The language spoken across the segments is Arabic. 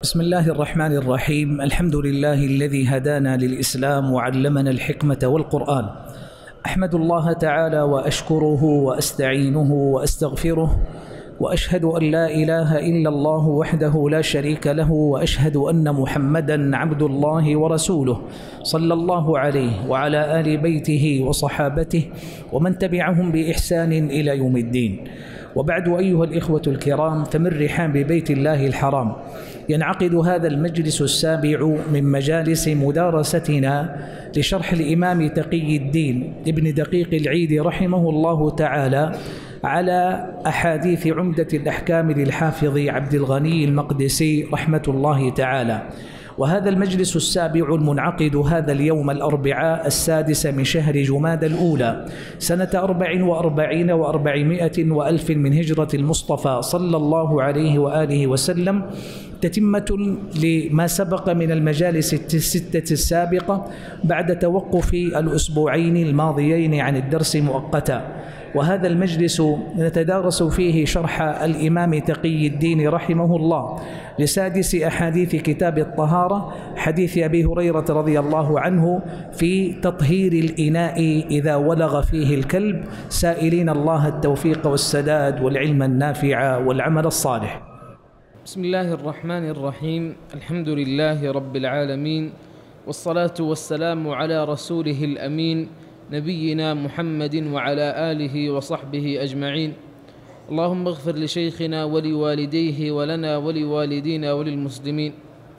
بسم الله الرحمن الرحيم. الحمد لله الذي هدانا للإسلام وعلمنا الحكمة والقرآن. أحمد الله تعالى وأشكره وأستعينه وأستغفره، وأشهد أن لا إله إلا الله وحده لا شريك له، وأشهد أن محمدًا عبد الله ورسوله صلى الله عليه وعلى آل بيته وصحابته ومن تبعهم بإحسان إلى يوم الدين. وبعد، أيها الإخوة الكرام، فمن رحاب بيت الله الحرام ينعقد هذا المجلس السابع من مجالس مدارستنا لشرح الإمام تقي الدين ابن دقيق العيد رحمه الله تعالى على أحاديث عمدة الأحكام للحافظ عبد الغني المقدسي رحمة الله تعالى. وهذا المجلس السابع المنعقد هذا اليوم الأربعاء 6 من شهر جمادى الأولى سنة 44 و400 وألف من هجرة المصطفى صلى الله عليه وآله وسلم، تتمة لما سبق من المجالس الستة السابقة بعد توقف الأسبوعين الماضيين عن الدرس مؤقتا. وهذا المجلس نتدارس فيه شرح الإمام تقي الدين رحمه الله لسادس أحاديث كتاب الطهارة، حديث أبي هريرة رضي الله عنه في تطهير الإناء إذا ولغ فيه الكلب، سائلين الله التوفيق والسداد والعلم النافع والعمل الصالح. بسم الله الرحمن الرحيم. الحمد لله رب العالمين، والصلاة والسلام على رسوله الأمين نبينا محمد وعلى آله وصحبه أجمعين. اللهم اغفر لشيخنا ولوالديه ولنا ولوالدينا وللمسلمين.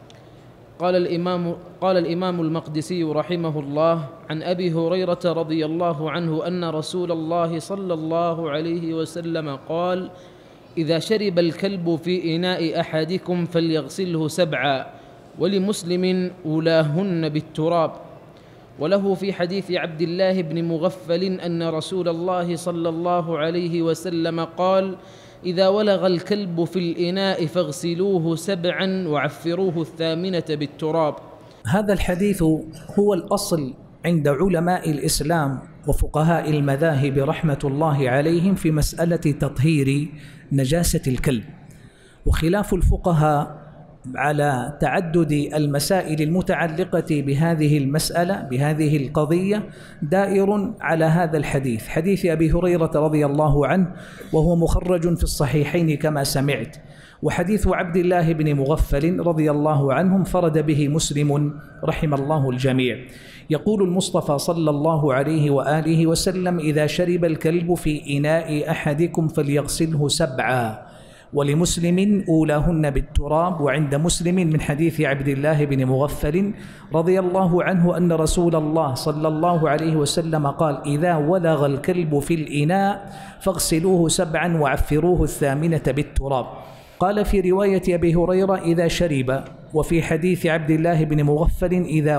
قال الإمام المقدسي رحمه الله عن أبي هريرة رضي الله عنه أن رسول الله صلى الله عليه وسلم قال: إذا شرب الكلب في إناء أحدكم فليغسله 7، ولمسلم أولاهن بالتراب. وله في حديث عبد الله بن مغفل أن رسول الله صلى الله عليه وسلم قال: إذا ولغ الكلب في الإناء فاغسلوه 7 وعفروه 8 بالتراب. هذا الحديث هو الأصل عند علماء الإسلام وفقهاء المذاهب رحمة الله عليهم في مسألة تطهير نجاسة الكلب. وخلاف الفقهاء على تعدد المسائل المتعلقة بهذه المسألة بهذه القضية دائر على هذا الحديث، حديث أبي هريرة رضي الله عنه، وهو مخرج في الصحيحين كما سمعت. وحديث عبد الله بن مغفل رضي الله عنه انفرد به مسلم رحم الله الجميع. يقول المصطفى صلى الله عليه وآله وسلم: إذا شرب الكلب في إناء أحدكم فليغسله 7، ولمسلم أولاهن بالتراب. وعند مسلم من حديث عبد الله بن مغفل رضي الله عنه أن رسول الله صلى الله عليه وسلم قال: إذا ولغ الكلب في الإناء فاغسلوه 7 وعفروه 8 بالتراب. قال في رواية أبي هريرة: إذا شرب. وفي حديث عبد الله بن مغفل: إذا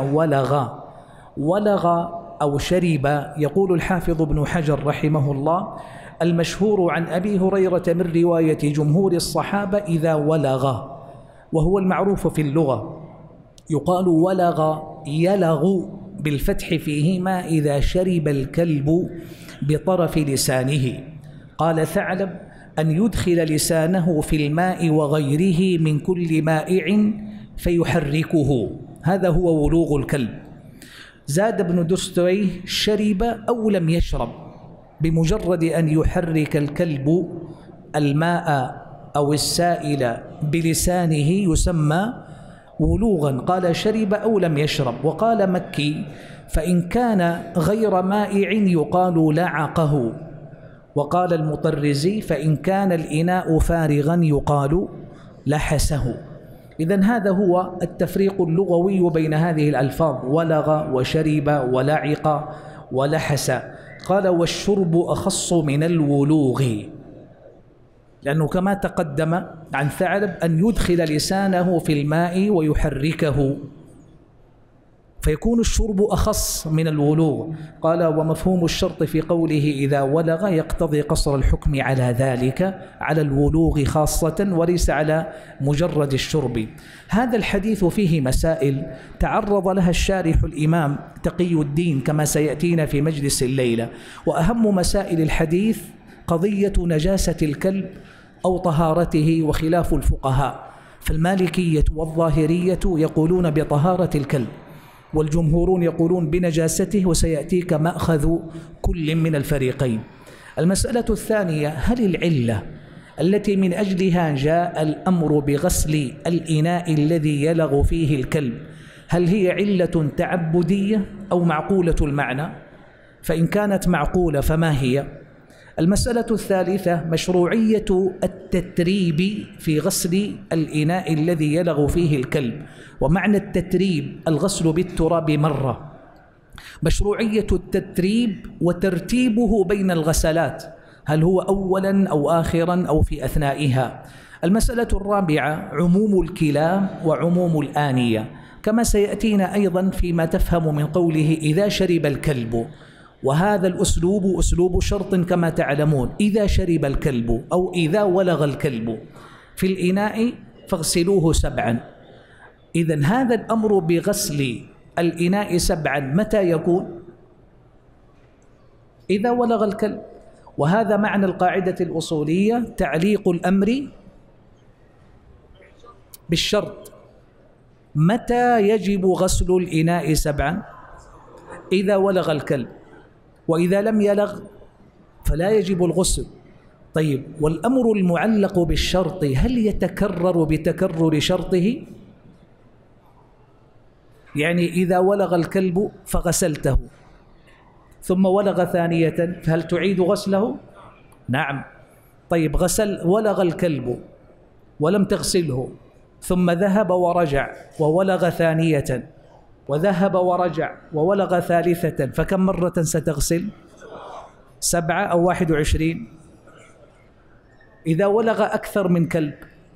ولغ أو شرب. يقول الحافظ ابن حجر رحمه الله: المشهور عن أبي هريرة من رواية جمهور الصحابة إذا ولغ، وهو المعروف في اللغة، يقال ولغ يلغ بالفتح فيهما إذا شرب الكلب بطرف لسانه. قال ثعلب: أن يدخل لسانه في الماء وغيره من كل مائع فيحركه، هذا هو ولوغ الكلب. زاد ابن دستويه: شرب أو لم يشرب، بمجرد أن يحرك الكلب الماء أو السائل بلسانه يسمى ولوغا. قال: شرب أو لم يشرب. وقال مكي: فإن كان غير مائع يقال لعقه. وقال المطرزي: فإن كان الإناء فارغا يقال لحسه. إذن هذا هو التفريق اللغوي بين هذه الألفاظ: ولغ وشرب ولعق ولحس. قال: والشرب أخص من الولوغ، لأنه كما تقدم عن ثعلب أن يدخل لسانه في الماء ويحركه، فيكون الشرب أخص من الولوغ. قال: ومفهوم الشرط في قوله إذا ولغ يقتضي قصر الحكم على ذلك، على الولوغ خاصة وليس على مجرد الشرب. هذا الحديث فيه مسائل تعرض لها الشارح الإمام تقي الدين كما سيأتينا في مجلس الليلة. وأهم مسائل الحديث قضية نجاسة الكلب أو طهارته وخلاف الفقهاء. فالمالكية والظاهرية يقولون بطهارة الكلب، والجمهورون يقولون بنجاسته، وسيأتيك مأخذ كل من الفريقين. المسألة الثانية: هل العلة التي من أجلها جاء الأمر بغسل الإناء الذي يلغ فيه الكلب هل هي علة تعبدية أو معقولة المعنى؟ فإن كانت معقولة فما هي؟ المسألة الثالثة: مشروعية التتريب في غسل الإناء الذي يلغ فيه الكلب. ومعنى التتريب الغسل بالتراب مرة. مشروعية التتريب وترتيبه بين الغسلات، هل هو أولا أو آخرا أو في أثنائها. المسألة الرابعة: عموم الكلام وعموم الآنية، كما سيأتينا أيضا فيما تفهم من قوله إذا شرب الكلب، وهذا الأسلوب أسلوب شرط كما تعلمون، إذا شرب الكلب أو إذا ولغ الكلب في الإناء فاغسلوه 7. إذن هذا الأمر بغسل الإناء 7 متى يكون؟ إذا ولغ الكلب. وهذا معنى القاعدة الأصولية: تعليق الأمر بالشرط. متى يجب غسل الإناء 7؟ إذا ولغ الكلب، وإذا لم يلغ فلا يجب الغسل. طيب، والأمر المعلق بالشرط هل يتكرر بتكرر شرطه؟ يعني إذا ولغ الكلب فغسلته ثم ولغ ثانية، فهل تعيد غسله؟ نعم. طيب، ولغ الكلب ولم تغسله، ثم ذهب ورجع وولغ ثانية، وذهب ورجع وولغ ثالثة، فكم مرة ستغسل؟ 7 أو 21؟ إذا ولغ أكثر من كلب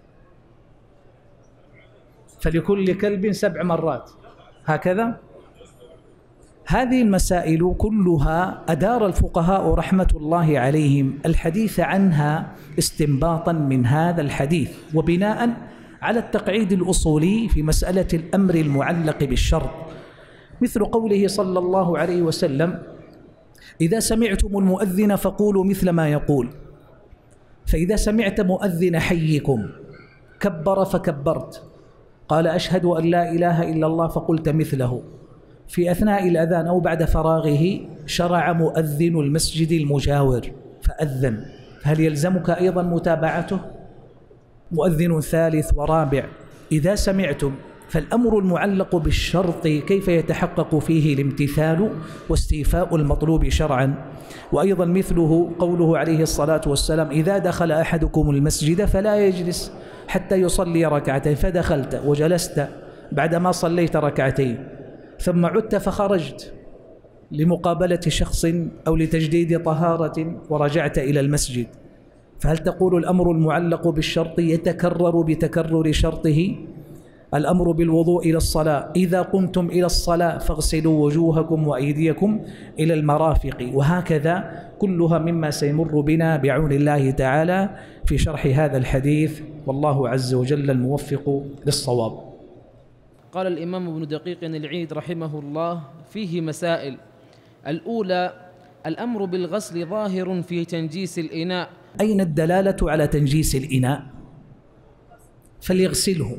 فلكل كلب 7 مرات، هكذا. هذه المسائل كلها أدار الفقهاء رحمة الله عليهم الحديث عنها استنباطا من هذا الحديث، وبناء على التقعيد الأصولي في مسألة الأمر المعلق بالشرط، مثل قوله صلى الله عليه وسلم: إذا سمعتم المؤذن فقولوا مثل ما يقول. فإذا سمعت مؤذن حيكم كبر فكبرت، قال أشهد أن لا إله إلا الله فقلت مثله، في أثناء الأذان أو بعد فراغه شرع مؤذن المسجد المجاور فأذن، هل يلزمك أيضا متابعته؟ مؤذن ثالث ورابع. إذا سمعتم، فالأمر المعلق بالشرط كيف يتحقق فيه الامتثال واستيفاء المطلوب شرعا. وأيضا مثله قوله عليه الصلاة والسلام: إذا دخل أحدكم المسجد فلا يجلس حتى يصلي ركعتين، فدخلت وجلست بعدما صليت ركعتين ثم عدت فخرجت لمقابلة شخص أو لتجديد طهارة ورجعت إلى المسجد، فهل تقول الأمر المعلق بالشرط يتكرر بتكرر شرطه؟ الأمر بالوضوء إلى الصلاة: إذا قمتم إلى الصلاة فاغسلوا وجوهكم وأيديكم إلى المرافق. وهكذا كلها مما سيمر بنا بعون الله تعالى في شرح هذا الحديث، والله عز وجل الموفق للصواب. قال الإمام ابن دقيق العيد رحمه الله: فيه مسائل. الأولى: الأمر بالغسل ظاهر في تنجيس الإناء. أين الدلالة على تنجيس الإناء؟ فليغسله.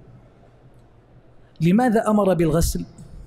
لماذا أمر بالغسل؟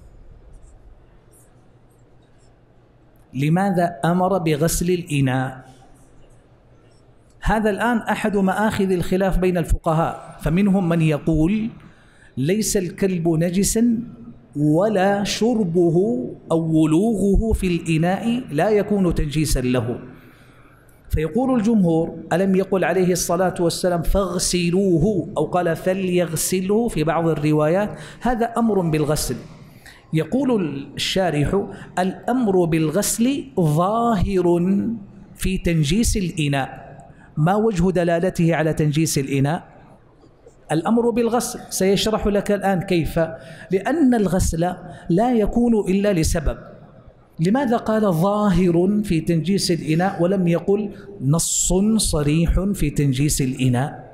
لماذا أمر بغسل الإناء؟ هذا الآن أحد مآخذ الخلاف بين الفقهاء، فمنهم من يقول ليس الكلب نجسا ولا شربه أو ولوغه في الإناء لا يكون تنجيسا له. فيقول الجمهور: ألم يقل عليه الصلاة والسلام فاغسلوه، أو قال فليغسله في بعض الروايات؟ هذا أمر بالغسل. يقول الشارح: الأمر بالغسل ظاهر في تنجيس الإناء. ما وجه دلالته على تنجيس الإناء؟ الأمر بالغسل، سيشرح لك الآن كيف. لأن الغسل لا يكون إلا لسبب. لماذا قال ظاهر في تنجيس الإناء ولم يقل نص صريح في تنجيس الإناء؟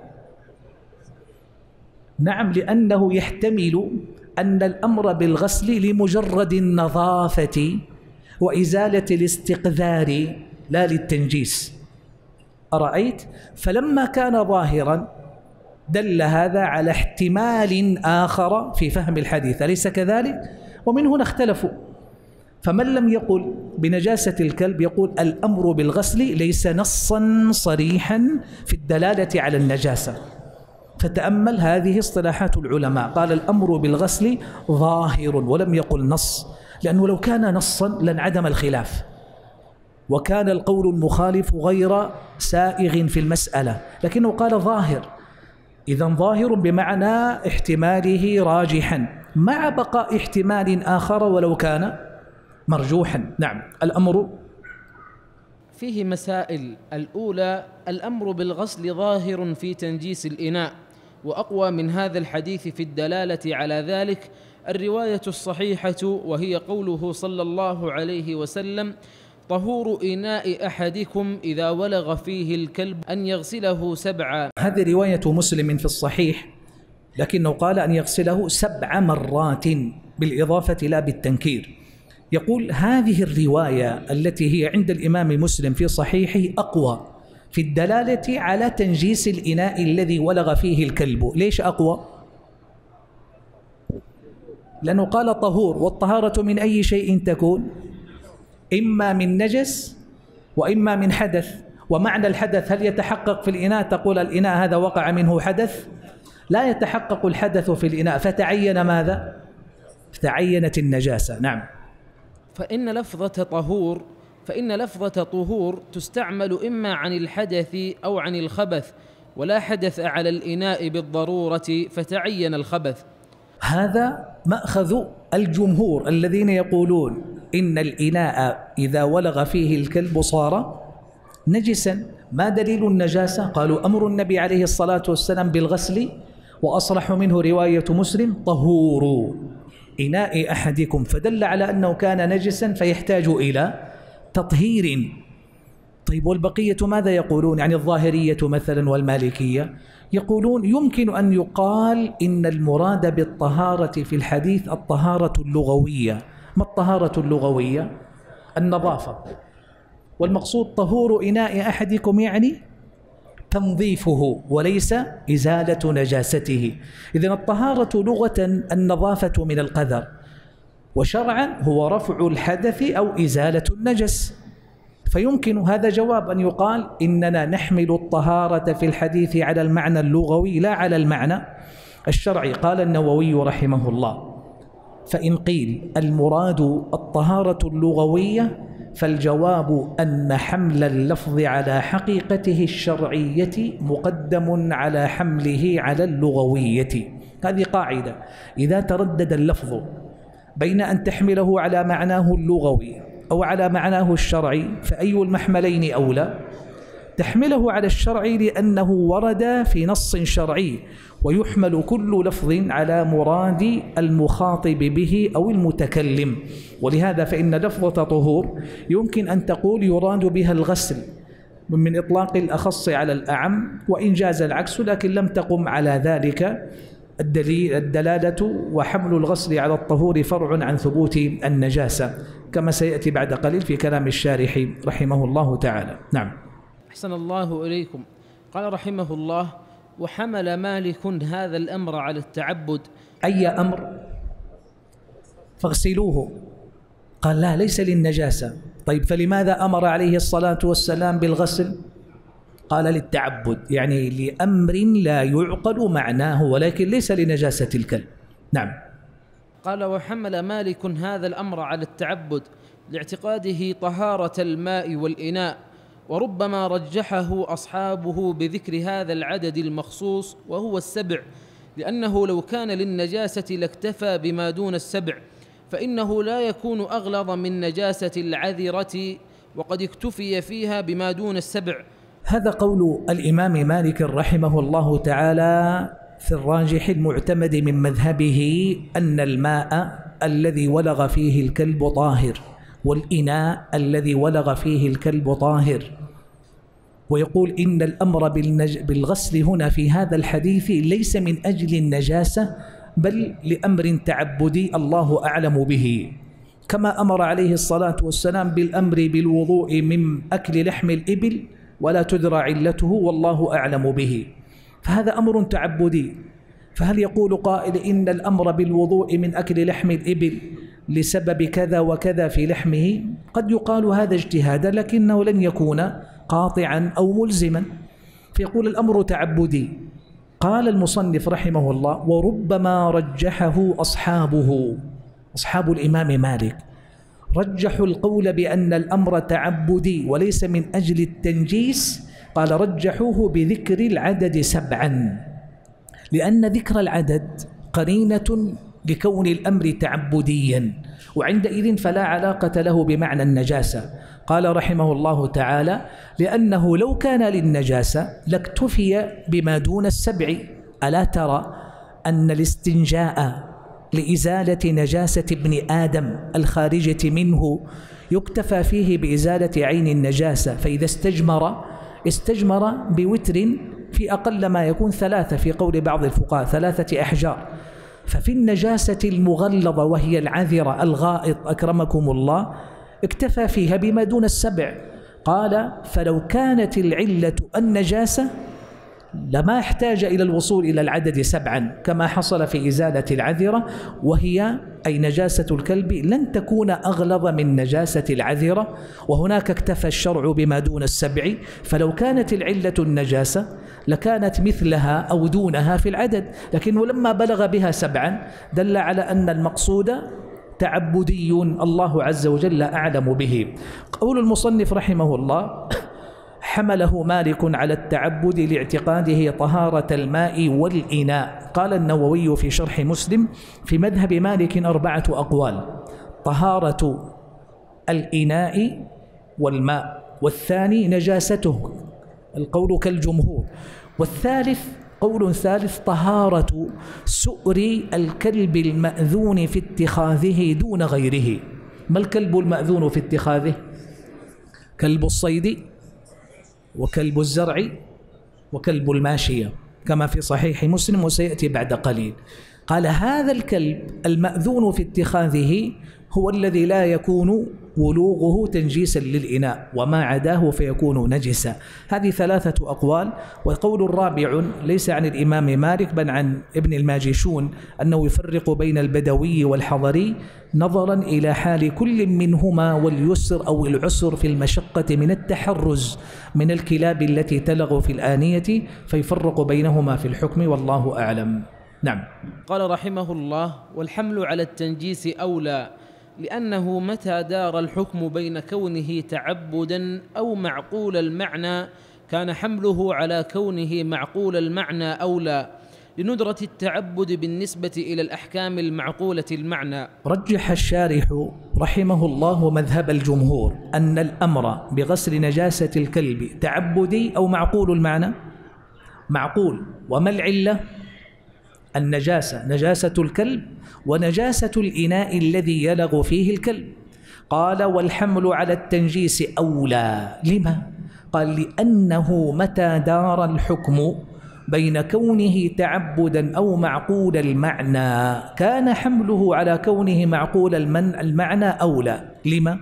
نعم، لأنه يحتمل أن الأمر بالغسل لمجرد النظافة وإزالة الاستقذار لا للتنجيس. أرأيت؟ فلما كان ظاهرا دل هذا على احتمال آخر في فهم الحديث، أليس كذلك؟ ومن هنا اختلفوا، فمن لم يقل بنجاسة الكلب يقول الأمر بالغسل ليس نصا صريحا في الدلالة على النجاسة. فتأمل هذه اصطلاحات العلماء، قال الأمر بالغسل ظاهر ولم يقل نص، لأنه لو كان نصا لانعدم الخلاف وكان القول المخالف غير سائغ في المسألة، لكنه قال ظاهر، إذن ظاهر بمعنى احتماله راجحا مع بقاء احتمال آخر ولو كان مرجوحا. نعم. الأمر فيه مسائل. الأولى: الأمر بالغسل ظاهر في تنجيس الإناء، وأقوى من هذا الحديث في الدلالة على ذلك الرواية الصحيحة، وهي قوله صلى الله عليه وسلم: طهور إناء أحدكم إذا ولغ فيه الكلب أن يغسله 7. هذه رواية مسلم في الصحيح، لكنه قال أن يغسله 7 مرات بالإضافة لا بالتنكير. يقول هذه الرواية التي هي عند الإمام مسلم في صحيحه أقوى في الدلالة على تنجيس الإناء الذي ولغ فيه الكلب. ليش أقوى؟ لأنه قال طهور، والطهارة من أي شيء تكون؟ إما من نجس وإما من حدث. ومعنى الحدث هل يتحقق في الإناء؟ تقول الإناء هذا وقع منه حدث؟ لا يتحقق الحدث في الإناء، فتعين ماذا؟ تعينت النجاسة. نعم. فإن لفظة طهور تستعمل إما عن الحدث أو عن الخبث، ولا حدث على الإناء بالضرورة فتعين الخبث. هذا مأخذ الجمهور الذين يقولون إن الإناء إذا ولغ فيه الكلب صار نجسا. ما دليل النجاسة؟ قالوا أمر النبي عليه الصلاة والسلام بالغسل، وأصرح منه رواية مسلم: طهور إناء أحدكم، فدل على أنه كان نجسا فيحتاج إلى تطهير. طيب والبقية ماذا يقولون؟ يعني الظاهرية مثلا والمالكية يقولون يمكن أن يقال إن المراد بالطهارة في الحديث الطهارة اللغوية. ما الطهارة اللغوية؟ النظافة، والمقصود طهور إناء أحدكم يعني تنظيفه وليس إزالة نجاسته. إذن الطهارة لغة النظافة من القذر، وشرعا هو رفع الحدث أو إزالة النجس. فيمكن هذا جواب أن يقال إننا نحمل الطهارة في الحديث على المعنى اللغوي لا على المعنى الشرعي. قال النووي رحمه الله: فإن قيل المراد الطهارة اللغوية فالجواب أن حمل اللفظ على حقيقته الشرعية مقدم على حمله على اللغوية. هذه قاعدة، إذا تردد اللفظ بين أن تحمله على معناه اللغوي أو على معناه الشرعي فأي المحملين أولى؟ تحمله على الشرعي لأنه ورد في نص شرعي، ويحمل كل لفظ على مراد المخاطب به أو المتكلم. ولهذا فإن لفظة طهور يمكن أن تقول يراد بها الغسل من إطلاق الأخص على الأعم، وإن جاز العكس، لكن لم تقم على ذلك الدلالة. وحمل الغسل على الطهور فرع عن ثبوت النجاسة، كما سيأتي بعد قليل في كلام الشارح رحمه الله تعالى. نعم. أحسن الله إليكم. قال رحمه الله: وحمل مالك هذا الأمر على التعبد. أي أمر؟ فاغسلوه. قال لا، ليس للنجاسة. طيب فلماذا أمر عليه الصلاة والسلام بالغسل؟ قال للتعبد، يعني لأمر لا يعقل معناه ولكن ليس لنجاسة الكلب. نعم. قال: وحمل مالك هذا الأمر على التعبد لاعتقاده طهارة الماء والإناء، وربما رجحه أصحابه بذكر هذا العدد المخصوص وهو 7، لأنه لو كان للنجاسة لاكتفى بما دون 7، فإنه لا يكون أغلظ من نجاسة العذرة، وقد اكتفي فيها بما دون 7. هذا قول الإمام مالك رحمه الله تعالى في الراجح المعتمد من مذهبه أن الماء الذي ولغ فيه الكلب طاهر، والإناء الذي ولغ فيه الكلب طاهر. ويقول إن الأمر بالغسل هنا في هذا الحديث ليس من أجل النجاسة، بل لأمر تعبدي الله أعلم به، كما أمر عليه الصلاة والسلام بالأمر بالوضوء من أكل لحم الإبل ولا تدرى علته والله أعلم به. فهذا أمر تعبدي. فهل يقول قائل إن الأمر بالوضوء من أكل لحم الإبل لسبب كذا وكذا في لحمه؟ قد يقال هذا اجتهادا، لكنه لن يكون قاطعا أو ملزما، فيقول الأمر تعبدي. قال المصنف رحمه الله: وربما رجحه أصحاب الإمام مالك، رجحوا القول بأن الأمر تعبدي وليس من أجل التنجيس. قال: رجحوه بذكر العدد 7، لأن ذكر العدد قرينة لكون الأمر تعبديا، وعندئذ فلا علاقة له بمعنى النجاسة. قال رحمه الله تعالى: لأنه لو كان للنجاسة لاكتفي بما دون 7. ألا ترى أن الاستنجاء لإزالة نجاسة ابن آدم الخارجة منه يكتفى فيه بإزالة عين النجاسة، فإذا استجمر بوتر في أقل ما يكون 3، في قول بعض الفقهاء 3 أحجار. ففي النجاسة المغلظة وهي العذرة الغائط أكرمكم الله اكتفى فيها بما دون 7. قال: فلو كانت العلة النجاسة لما احتاج إلى الوصول إلى العدد 7 كما حصل في إزالة العذرة، وهي أي نجاسة الكلب لن تكون أغلظ من نجاسة العذرة، وهناك اكتفى الشرع بما دون 7. فلو كانت العلة النجاسة لكانت مثلها أو دونها في العدد، لكنه لما بلغ بها 7 دل على أن المقصود تعبدي الله عز وجل أعلم به. قول المصنف رحمه الله: حمله مالك على التعبد لاعتقاده طهارة الماء والإناء. قال النووي في شرح مسلم: في مذهب مالك 4 أقوال: طهارة الإناء والماء، والثاني نجاسته، القول كالجمهور، والثالث قول ثالث طهارة سؤر الكلب المأذون في اتخاذه دون غيره. ما الكلب المأذون في اتخاذه؟ كلب الصيد وكلب الزرع وكلب الماشية كما في صحيح مسلم وسيأتي بعد قليل. قال: هذا الكلب المأذون في اتخاذه هو الذي لا يكون ولوغه تنجيسا للإناء، وما عداه فيكون نجسا. هذه 3 أقوال. والقول الرابع ليس عن الإمام مالك بل عن ابن الماجشون، أنه يفرق بين البدوي والحضري نظرا إلى حال كل منهما واليسر أو العسر في المشقة من التحرز من الكلاب التي تلغ في الآنية، فيفرق بينهما في الحكم، والله أعلم. نعم. قال رحمه الله: والحمل على التنجيس أولى، لأنه متى دار الحكم بين كونه تعبدا أو معقول المعنى كان حمله على كونه معقول المعنى أولى، لندرة التعبد بالنسبة إلى الأحكام المعقولة المعنى. رجح الشارح رحمه الله مذهب الجمهور أن الأمر بغسل نجاسة الكلب تعبدي أو معقول المعنى. معقول. وما العلة؟ النجاسة، نجاسة الكلب ونجاسة الإناء الذي يلغ فيه الكلب. قال: والحمل على التنجيس أولى. لما؟ قال: لأنه متى دار الحكم بين كونه تعبدا أو معقول المعنى كان حمله على كونه معقول المعنى أولى. لما؟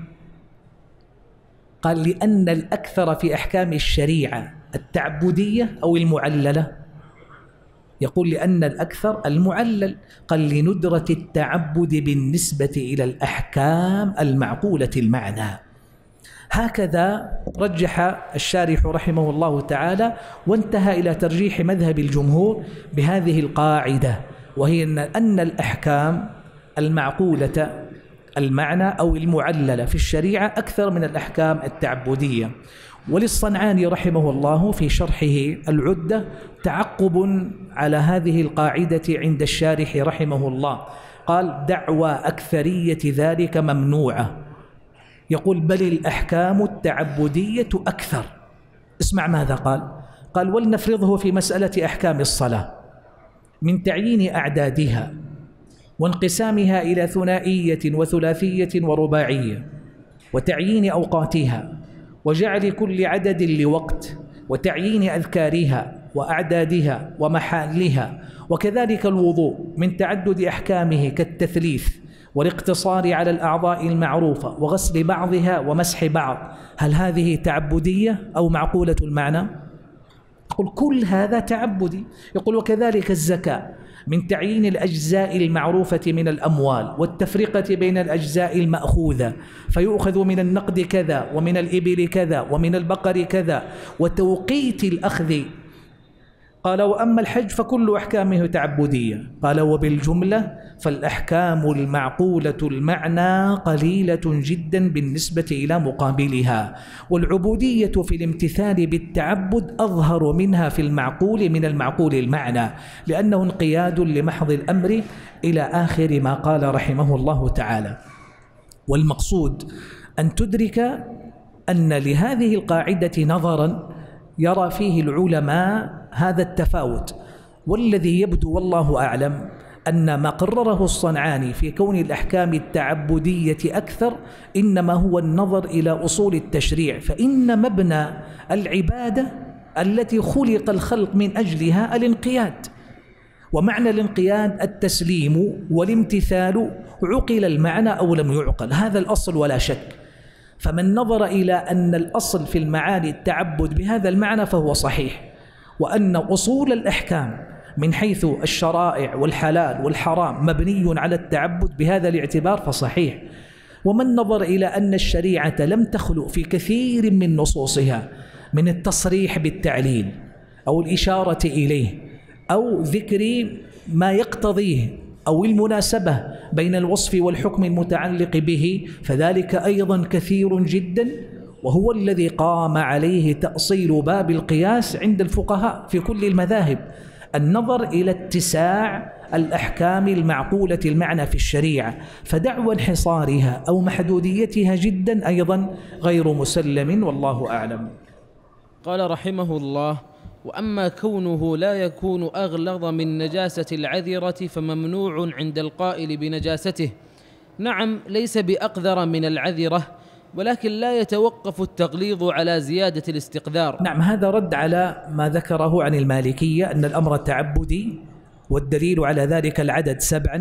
قال: لأن الأكثر في أحكام الشريعة التعبدية أو المعللة. يقول: لأن الأكثر المعلل. قال: لندرة التعبد بالنسبة إلى الأحكام المعقولة المعنى. هكذا رجح الشارح رحمه الله تعالى، وانتهى إلى ترجيح مذهب الجمهور بهذه القاعدة، وهي أن الأحكام المعقولة المعنى أو المعللة في الشريعة أكثر من الأحكام التعبدية. وللصنعاني رحمه الله في شرحه العدة تعقب على هذه القاعدة عند الشارح رحمه الله. قال: دعوى أكثرية ذلك ممنوعة. يقول: بل الأحكام التعبدية أكثر. اسمع ماذا قال. قال: ولنفرضه في مسألة أحكام الصلاة من تعيين أعدادها وانقسامها إلى ثنائية وثلاثية ورباعية، وتعيين أوقاتها، وجعل كل عدد لوقت، وتعيين أذكارها وأعدادها ومحالها، وكذلك الوضوء من تعدد أحكامه كالتثليث والاقتصار على الأعضاء المعروفة وغسل بعضها ومسح بعض. هل هذه تعبدية أو معقولة المعنى؟ يقول كل هذا تعبدي. يقول وكذلك الزكاة من تعيين الأجزاء المعروفة من الأموال والتفرقة بين الأجزاء المأخوذة، فيؤخذ من النقد كذا ومن الإبل كذا ومن البقر كذا، وتوقيت الأخذ. قال وأما الحج فكل أحكامه تعبدية. قال وبالجملة فالأحكام المعقولة المعنى قليلة جدا بالنسبة إلى مقابلها، والعبودية في الامتثال بالتعبد أظهر منها في المعقول من المعقول المعنى، لأنه انقياد لمحض الأمر إلى آخر ما قال رحمه الله تعالى. والمقصود أن تدرك أن لهذه القاعدة نظرا يرى فيه العلماء هذا التفاوت، والذي يبدو والله أعلم أن ما قرره الصنعاني في كون الأحكام التعبدية أكثر إنما هو النظر إلى أصول التشريع، فإن مبنى العبادة التي خلق الخلق من أجلها الانقياد، ومعنى الانقياد التسليم والامتثال، عقل المعنى أو لم يعقل، هذا الأصل ولا شك. فمن نظر إلى أن الأصل في المعاني التعبد بهذا المعنى فهو صحيح، وأن أصول الأحكام من حيث الشرائع والحلال والحرام مبني على التعبد بهذا الاعتبار فصحيح. ومن نظر إلى أن الشريعة لم تخلق في كثير من نصوصها من التصريح بالتعليل أو الإشارة إليه أو ذكر ما يقتضيه أو المناسبة بين الوصف والحكم المتعلق به، فذلك أيضا كثير جدا، وهو الذي قام عليه تأصيل باب القياس عند الفقهاء في كل المذاهب، النظر إلى اتساع الأحكام المعقولة المعنى في الشريعة، فدعوى انحصارها أو محدوديتها جدا أيضا غير مسلم، والله أعلم. قال رحمه الله: وأما كونه لا يكون أغلظ من نجاسة العذرة فممنوع عند القائل بنجاسته. نعم، ليس بأقذر من العذرة، ولكن لا يتوقف التغليظ على زيادة الاستقذار. نعم، هذا رد على ما ذكره عن المالكية أن الأمر تعبدي، والدليل على ذلك العدد 7،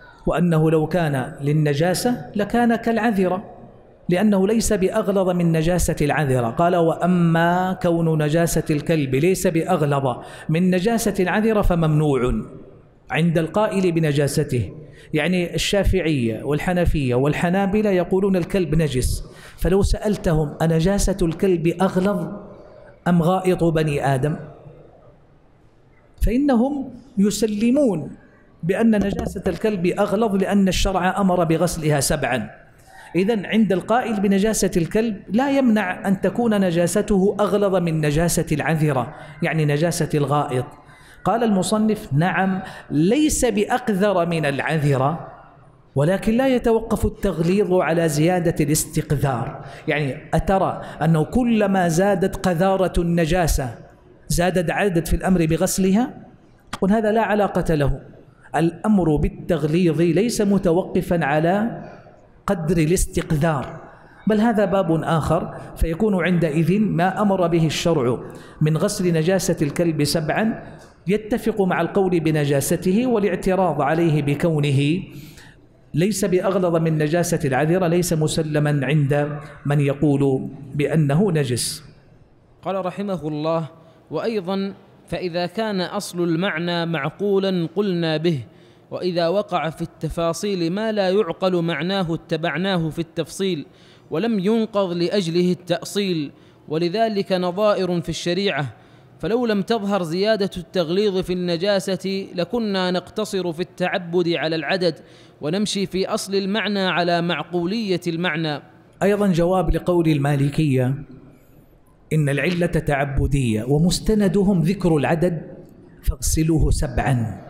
وأنه لو كان للنجاسة لكان كالعذرة لأنه ليس بأغلظ من نجاسة العذرة. قال: وأما كون نجاسة الكلب ليس بأغلظ من نجاسة العذرة فممنوع عند القائل بنجاسته. يعني الشافعية والحنفية والحنابلة يقولون الكلب نجس، فلو سألتهم أنجاسة الكلب أغلظ أم غائط بني آدم، فإنهم يسلمون بأن نجاسة الكلب أغلظ لأن الشرع أمر بغسلها 7. إذن عند القائل بنجاسة الكلب لا يمنع أن تكون نجاسته أغلظ من نجاسة العذرة، يعني نجاسة الغائط. قال المصنف: نعم، ليس بأقذر من العذرة، ولكن لا يتوقف التغليظ على زيادة الاستقذار. يعني أترى أنه كلما زادت قذارة النجاسة زاد عدد في الأمر بغسلها؟ قل هذا لا علاقة له. الأمر بالتغليظ ليس متوقفا على قدر الاستقذار، بل هذا باب آخر، فيكون عندئذ ما أمر به الشرع من غسل نجاسة الكلب 7 يتفق مع القول بنجاسته، والاعتراض عليه بكونه ليس بأغلظ من نجاسة العذرة ليس مسلما عند من يقول بأنه نجس. قال رحمه الله: وأيضا فإذا كان أصل المعنى معقولا قلنا به، وإذا وقع في التفاصيل ما لا يعقل معناه اتبعناه في التفصيل، ولم ينقض لأجله التأصيل، ولذلك نظائر في الشريعة. فلو لم تظهر زيادة التغليظ في النجاسة لكنا نقتصر في التعبد على العدد، ونمشي في أصل المعنى على معقولية المعنى. أيضا جواب لقول المالكية إن العلة تعبدية، ومستندهم ذكر العدد فاغسلوه 7.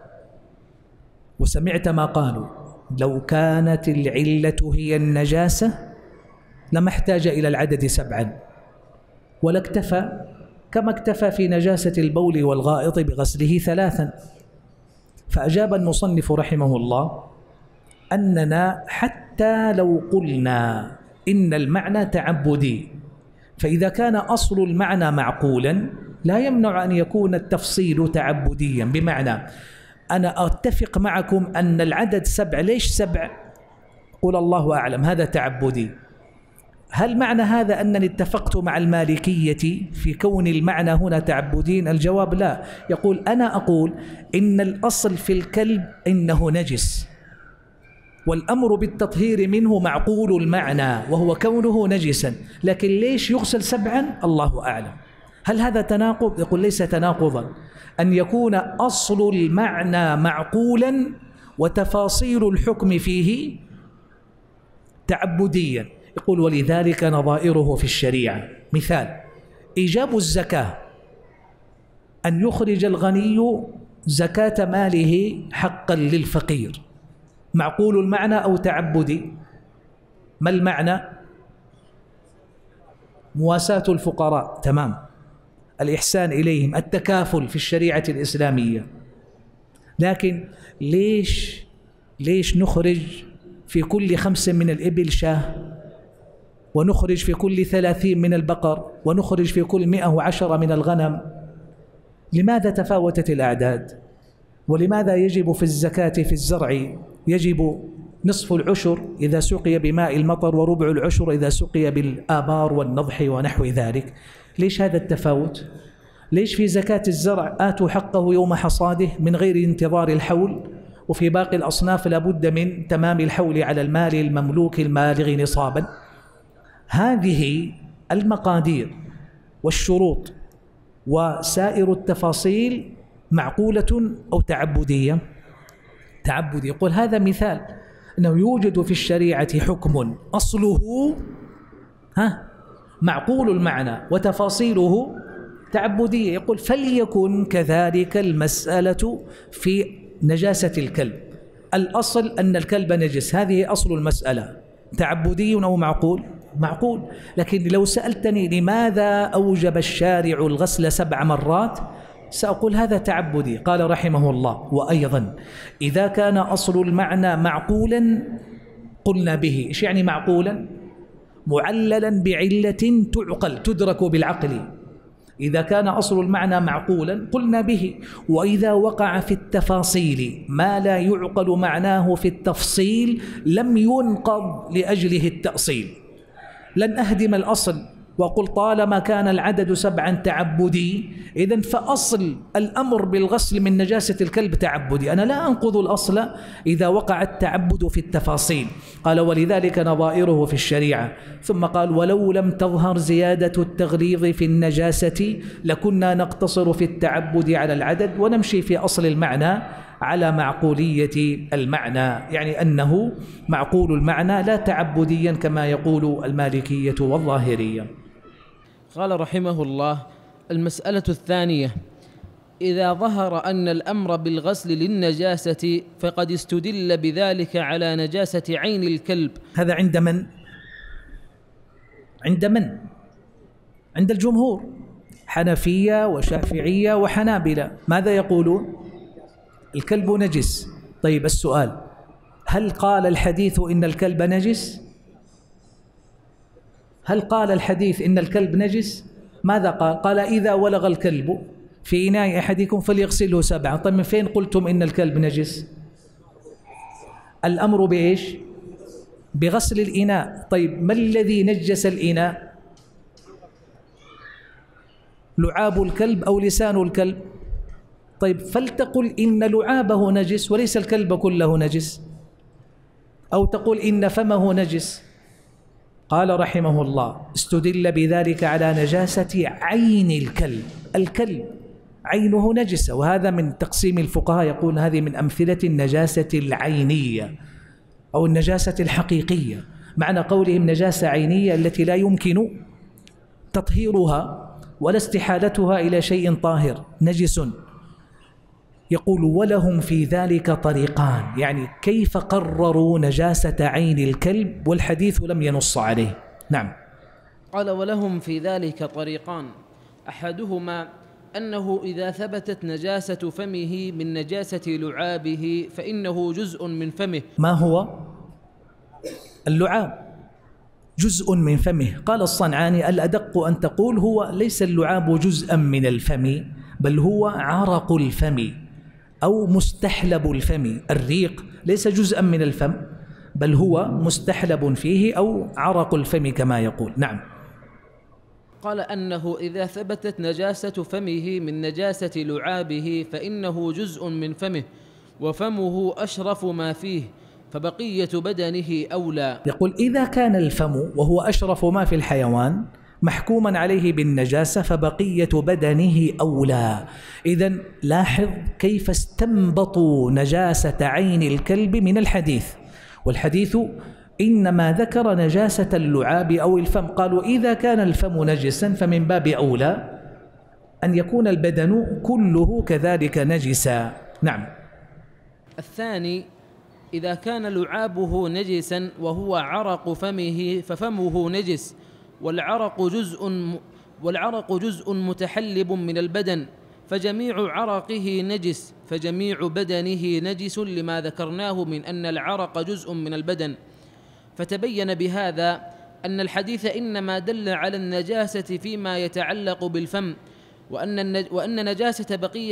وسمعت ما قالوا: لو كانت العلة هي النجاسة لما احتاج إلى العدد 7، ولا اكتفى كما اكتفى في نجاسة البول والغائط بغسله 3. فأجاب المصنف رحمه الله أننا حتى لو قلنا إن المعنى تعبدي، فإذا كان أصل المعنى معقولا لا يمنع أن يكون التفصيل تعبديا. بمعنى أنا أتفق معكم أن العدد 7. ليش 7؟ قل الله أعلم، هذا تعبدي. هل معنى هذا أنني اتفقت مع المالكية في كون المعنى هنا تعبدين؟ الجواب لا. يقول أنا أقول إن الأصل في الكلب إنه نجس، والأمر بالتطهير منه معقول المعنى وهو كونه نجسا، لكن ليش يغسل 7؟ الله أعلم. هل هذا تناقض؟ يقول ليس تناقضا أن يكون أصل المعنى معقولا وتفاصيل الحكم فيه تعبديا. يقول ولذلك نظائره في الشريعة. مثال: إيجاب الزكاة، أن يخرج الغني زكاة ماله حقا للفقير، معقول المعنى أو تعبدي؟ ما المعنى؟ مواساة الفقراء، تمام، الإحسان إليهم، التكافل في الشريعة الإسلامية. لكن ليش نخرج في كل 5 من الإبل شاه، ونخرج في كل 30 من البقر، ونخرج في كل 110 من الغنم؟ لماذا تفاوتت الأعداد؟ ولماذا يجب في الزكاة في الزرع يجب نصف العشر إذا سقي بماء المطر، وربع العشر إذا سقي بالآبار والنضح ونحو ذلك؟ ليش هذا التفاوت؟ ليش في زكاة الزرع آتوا حقه يوم حصاده من غير انتظار الحول، وفي باقي الأصناف لابد من تمام الحول على المال المملوك البالغ نصابا؟ هذه المقادير والشروط وسائر التفاصيل معقولة أو تعبدية؟ تعبدي. يقول هذا مثال أنه يوجد في الشريعة حكم أصله معقول المعنى وتفاصيله تعبدية. يقول فليكن كذلك المسألة في نجاسة الكلب. الأصل أن الكلب نجس، هذه أصل المسألة، تعبدي أو معقول؟ معقول. لكن لو سألتني لماذا أوجب الشارع الغسل 7 مرات سأقول هذا تعبدي. قال رحمه الله: وأيضا إذا كان أصل المعنى معقولا قلنا به. إيش يعني معقولا؟ معللا بعلة تعقل، تدرك بالعقل. إذا كان أصل المعنى معقولا قلنا به. وإذا وقع في التفاصيل ما لا يعقل معناه في التفصيل لم ينقض لأجله التأصيل. لن أهدم الأصل وقل طالما كان العدد 7 تعبدي، إذن فأصل الأمر بالغسل من نجاسة الكلب تعبدي. أنا لا أنقض الأصل إذا وقع التعبد في التفاصيل. قال ولذلك نظائره في الشريعة. ثم قال ولو لم تظهر زيادة التغليظ في النجاسة لكنا نقتصر في التعبد على العدد ونمشي في أصل المعنى على معقولية المعنى، يعني أنه معقول المعنى لا تعبديا كما يقول المالكية والظاهرية. قال رحمه الله: المسألة الثانية: إذا ظهر أن الأمر بالغسل للنجاسة فقد استدل بذلك على نجاسة عين الكلب. هذا عند من؟ عند من؟ عند الجمهور، حنفية وشافعية وحنابلة. ماذا يقولون؟ الكلب نجس. طيب السؤال: هل قال الحديث إن الكلب نجس؟ هل قال الحديث إن الكلب نجس؟ ماذا قال؟ قال إذا ولغ الكلب في إناء أحدكم فليغسله 7. طيب من فين قلتم إن الكلب نجس؟ الأمر بإيش؟ بغسل الإناء. طيب ما الذي نجس الإناء؟ لعاب الكلب أو لسان الكلب؟ طيب فلتقل إن لعابه نجس وليس الكلب كله نجس، أو تقول إن فمه نجس. قال رحمه الله: استدل بذلك على نجاسة عين الكلب. الكلب عينه نجسة، وهذا من تقسيم الفقهاء، يقول هذه من أمثلة النجاسة العينية أو النجاسة الحقيقية. معنى قولهم نجاسة عينية التي لا يمكن تطهيرها ولا استحالتها إلى شيء طاهر، نجس. يقول ولهم في ذلك طريقان، يعني كيف قرروا نجاسة عين الكلب والحديث لم ينص عليه. نعم. قال ولهم في ذلك طريقان: أحدهما أنه إذا ثبتت نجاسة فمه من نجاسة لعابه فإنه جزء من فمه. ما هو اللعاب؟ جزء من فمه. قال الصنعاني: الأدق أن تقول هو ليس اللعاب جزءا من الفم، بل هو عرق الفم أو مستحلب الفم. الريق ليس جزءا من الفم، بل هو مستحلب فيه أو عرق الفم كما يقول. نعم. قال أنه إذا ثبتت نجاسة فمه من نجاسة لعابه فإنه جزء من فمه وفمه أشرف ما فيه فبقية بدنه أولى. يقول إذا كان الفم وهو أشرف ما في الحيوان محكوما عليه بالنجاسة فبقية بدنه أولى. إذن لاحظ كيف استنبطوا نجاسة عين الكلب من الحديث، والحديث إنما ذكر نجاسة اللعاب أو الفم. قالوا إذا كان الفم نجسا فمن باب أولى أن يكون البدن كله كذلك نجسا. نعم. الثاني إذا كان لعابه نجسا وهو عرق فمه ففمه نجس والعرق جزء متحلب من البدن فجميع عرقه نجس فجميع بدنه نجس لما ذكرناه من أن العرق جزء من البدن. فتبين بهذا أن الحديث إنما دل على النجاسة فيما يتعلق بالفم وأن نجاسة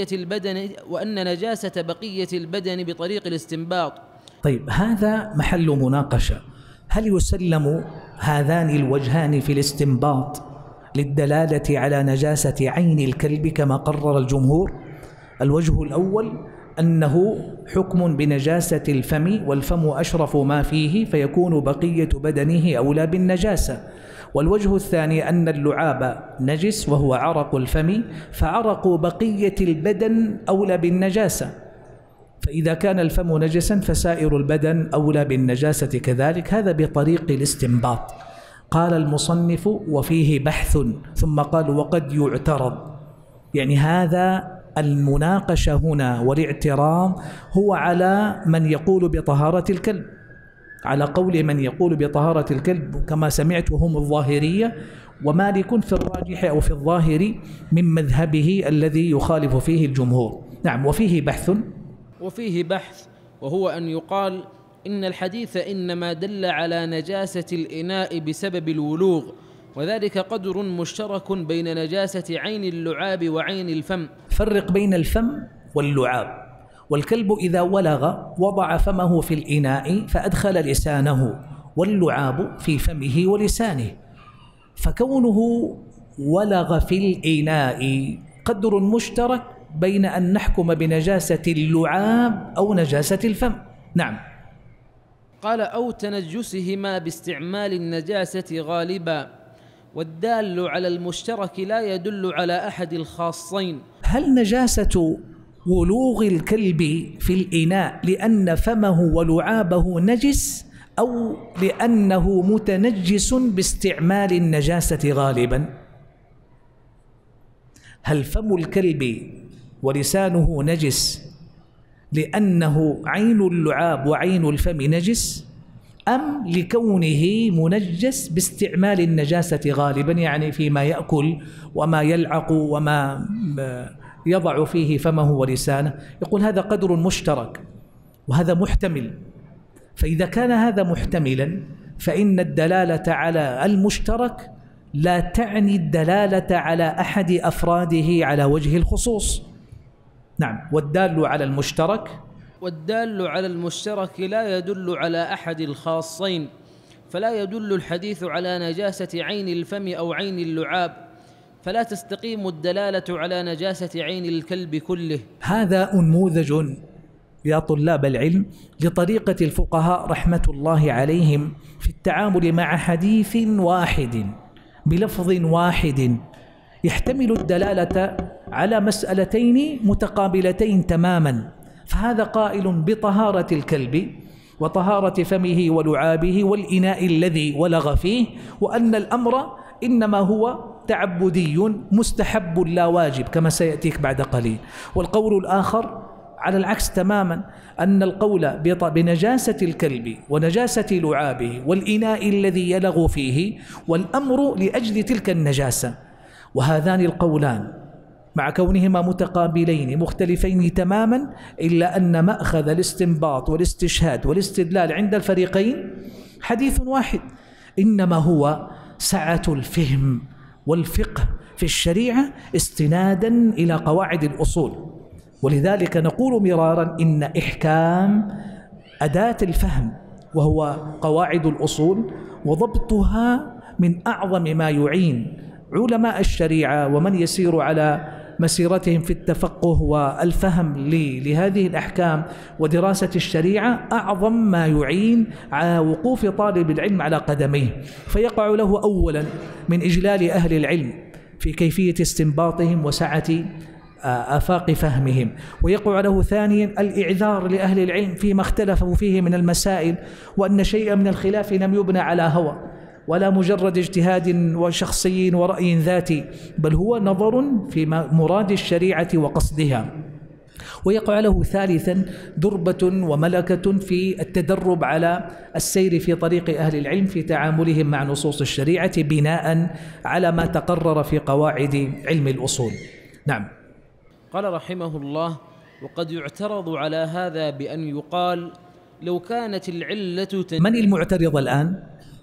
بقية البدن بطريق الاستنباط. طيب هذا محل مناقشة، هل يسلم هذان الوجهان في الاستنباط للدلالة على نجاسة عين الكلب كما قرر الجمهور؟ الوجه الأول أنه حكم بنجاسة الفم والفم أشرف ما فيه فيكون بقية بدنه أولى بالنجاسة. والوجه الثاني أن اللعاب نجس وهو عرق الفم فعرق بقية البدن أولى بالنجاسة، فإذا كان الفم نجسا فسائر البدن أولى بالنجاسة كذلك. هذا بطريق الاستنباط. قال المصنف وفيه بحث، ثم قال وقد يعترض، يعني هذا المناقشة هنا والاعتراض هو على من يقول بطهارة الكلب، على قول من يقول بطهارة الكلب كما سمعت وهم الظاهرية، ومالك في الراجح أو في الظاهر من مذهبه الذي يخالف فيه الجمهور. نعم. وفيه بحث وهو أن يقال إن الحديث إنما دل على نجاسة الإناء بسبب الولوغ، وذلك قدر مشترك بين نجاسة عين اللعاب وعين الفم. فرق بين الفم واللعاب. والكلب إذا ولغ وضع فمه في الإناء فأدخل لسانه، واللعاب في فمه ولسانه، فكونه ولغ في الإناء قدر مشترك بين أن نحكم بنجاسة اللعاب أو نجاسة الفم. نعم. قال أو تنجسهما باستعمال النجاسة غالبا، والدال على المشترك لا يدل على أحد الخاصين. هل نجاسة ولوغ الكلب في الإناء لأن فمه ولعابه نجس أو لأنه متنجس باستعمال النجاسة غالبا؟ هل فم الكلب ولسانه نجس لأنه عين اللعاب وعين الفم نجس، أم لكونه منجس باستعمال النجاسة غالبا، يعني فيما يأكل وما يلعق وما يضع فيه فمه ولسانه؟ يقول هذا قدر مشترك وهذا محتمل. فإذا كان هذا محتملا فإن الدلالة على المشترك لا تعني الدلالة على أحد أفراده على وجه الخصوص. نعم. والدال على المشترك لا يدل على أحد الخاصين، فلا يدل الحديث على نجاسة عين الفم أو عين اللعاب، فلا تستقيم الدلالة على نجاسة عين الكلب كله. هذا نموذج يا طلاب العلم لطريقة الفقهاء رحمة الله عليهم في التعامل مع حديث واحد بلفظ واحد يحتمل الدلالة على مسألتين متقابلتين تماما. فهذا قائل بطهارة الكلب وطهارة فمه ولعابه والإناء الذي ولغ فيه، وأن الأمر إنما هو تعبدي مستحب لا واجب كما سيأتيك بعد قليل. والقول الآخر على العكس تماما، أن القول بنجاسة الكلب ونجاسة لعابه والإناء الذي يلغ فيه والأمر لأجل تلك النجاسة. وهذان القولان مع كونهما متقابلين مختلفين تماما، إلا أن مأخذ الاستنباط والاستشهاد والاستدلال عند الفريقين حديث واحد، إنما هو سعة الفهم والفقه في الشريعة استنادا إلى قواعد الأصول. ولذلك نقول مرارا إن إحكام أداة الفهم وهو قواعد الأصول، وضبطها من أعظم ما يعين علماء الشريعة ومن يسير على مسيرتهم في التفقه والفهم لهذه الأحكام ودراسة الشريعة، أعظم ما يعين على وقوف طالب العلم على قدميه، فيقع له أولا من إجلال أهل العلم في كيفية استنباطهم وسعة آفاق فهمهم، ويقع له ثانيا الإعذار لأهل العلم فيما اختلفوا فيه من المسائل، وأن شيئا من الخلاف لم يبنى على هوى ولا مجرد اجتهاد وشخصي ورأي ذاتي، بل هو نظر في مراد الشريعة وقصدها. ويقع له ثالثا دربة وملكة في التدرب على السير في طريق أهل العلم في تعاملهم مع نصوص الشريعة بناء على ما تقرر في قواعد علم الأصول. نعم. قال رحمه الله: وقد يعترض على هذا بأن يقال لو كانت العلة من المعترض الآن؟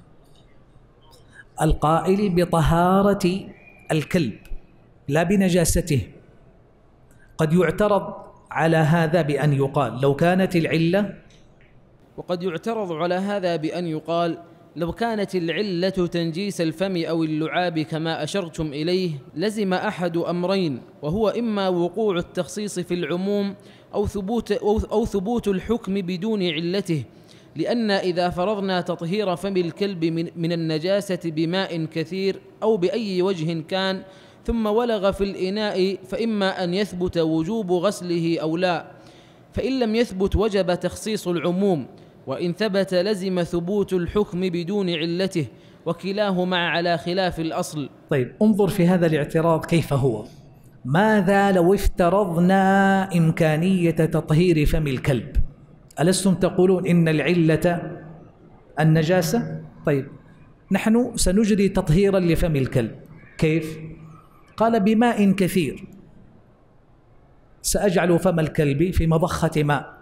القائل بطهارة الكلب لا بنجاسته. قد يعترض على هذا بأن يقال لو كانت العلة، وقد يعترض على هذا بأن يقال لو كانت العلة تنجيس الفم أو اللعاب كما أشرتم إليه لزم أحد أمرين، وهو إما وقوع التخصيص في العموم أو ثبوت الحكم بدون علته، لأن إذا فرضنا تطهير فم الكلب من النجاسة بماء كثير أو بأي وجه كان ثم ولغ في الإناء، فإما أن يثبت وجوب غسله أو لا، فإن لم يثبت وجب تخصيص العموم، وإن ثبت لزم ثبوت الحكم بدون علته، وكلاهما على خلاف الأصل. طيب انظر في هذا الاعتراض كيف هو. ماذا لو افترضنا إمكانية تطهير فم الكلب؟ ألستم تقولون إن العلة النجاسة؟ طيب نحن سنجري تطهيرا لفم الكلب، كيف؟ قال بماء كثير، سأجعل فم الكلب في مضخة ماء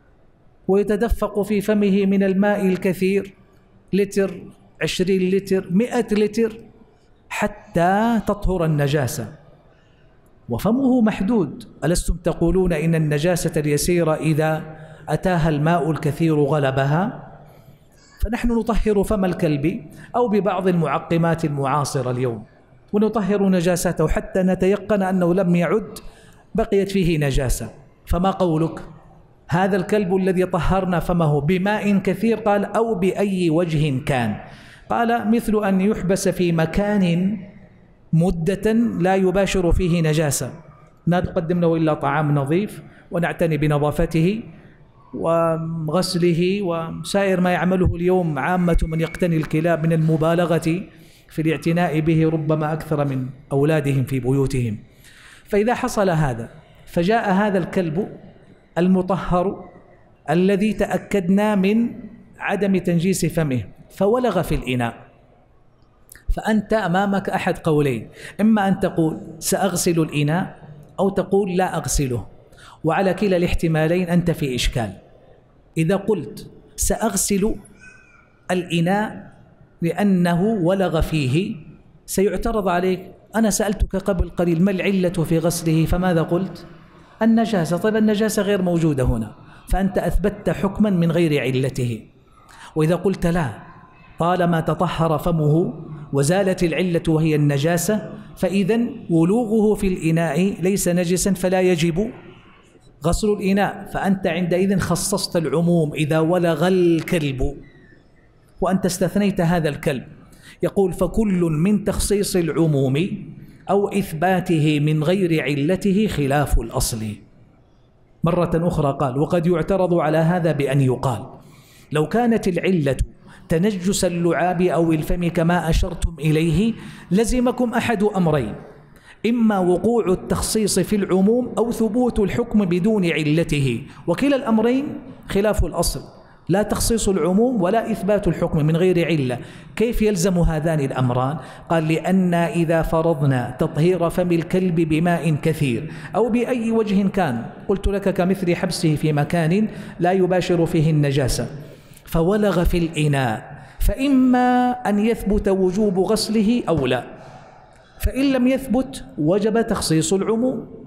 ويتدفق في فمه من الماء الكثير، لتر، 20 لتر، 100 لتر، حتى تطهر النجاسة، وفمه محدود. ألستم تقولون إن النجاسة اليسيرة إذا أتاها الماء الكثير غلبها؟ فنحن نطهر فم الكلب أو ببعض المعقمات المعاصرة اليوم، ونطهر نجاسته حتى نتيقن أنه لم يعد بقيت فيه نجاسة. فما قولك؟ هذا الكلب الذي طهرنا فمه بماء كثير، قال أو بأي وجه كان، قال مثل أن يحبس في مكان مدة لا يباشر فيه نجاسة، لا نقدم له إلا طعام نظيف ونعتني بنظافته وغسله وسائر ما يعمله اليوم عامة من يقتني الكلاب من المبالغة في الاعتناء به، ربما أكثر من أولادهم في بيوتهم. فإذا حصل هذا فجاء هذا الكلب المطهر الذي تأكدنا من عدم تنجيس فمه فولغ في الإناء، فأنت أمامك أحد قولين، إما أن تقول سأغسل الإناء أو تقول لا أغسله، وعلى كلا الاحتمالين أنت في إشكال. إذا قلت سأغسل الإناء لأنه ولغ فيه سيعترض عليك، أنا سألتك قبل قليل ما العلة في غسله، فماذا قلت؟ النجاسة. طيب النجاسة غير موجودة هنا، فأنت أثبتت حكما من غير علته. وإذا قلت لا، طالما تطهر فمه وزالت العلة وهي النجاسة، فإذن ولوغه في الإناء ليس نجسا فلا يجب غسل الإناء، فأنت عندئذ خصصت العموم إذا ولغ الكلب، وأنت استثنيت هذا الكلب. يقول فكل من تخصيص العموم أو إثباته من غير علته خلاف الأصل. مرة أخرى قال وقد يعترض على هذا بأن يقال لو كانت العلة تنجس اللعاب أو الفم كما أشرتم إليه لزمكم أحد أمرين، إما وقوع التخصيص في العموم أو ثبوت الحكم بدون علته، وكلا الأمرين خلاف الأصل، لا تخصيص العموم ولا إثبات الحكم من غير علة. كيف يلزم هذان الأمران؟ قال لأن إذا فرضنا تطهير فم الكلب بماء كثير أو بأي وجه كان، قلت لك كمثل حبسه في مكان لا يباشر فيه النجاسة فولغ في الإناء، فإما أن يثبت وجوب غسله أو لا، فإن لم يثبت وجب تخصيص العموم،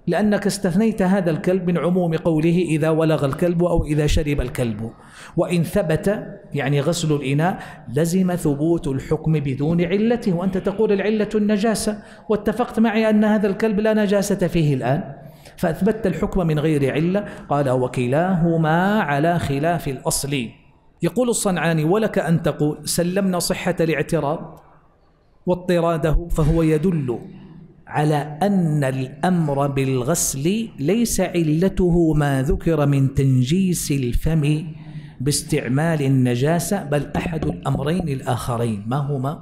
لأنك استثنيت هذا الكلب من عموم قوله إذا ولغ الكلب أو إذا شرب الكلب. وإن ثبت يعني غسل الإناء لزم ثبوت الحكم بدون علته، وأنت تقول العلة النجاسة، واتفقت معي أن هذا الكلب لا نجاسة فيه الآن، فأثبتت الحكم من غير علة. قال وكلاهما على خلاف الأصل. يقول الصنعاني ولك أن تقول سلمنا صحة الاعتراض واضطراده، فهو يدل على أن الأمر بالغسل ليس علته ما ذكر من تنجيس الفم باستعمال النجاسة، بل أحد الأمرين الآخرين. ما هما؟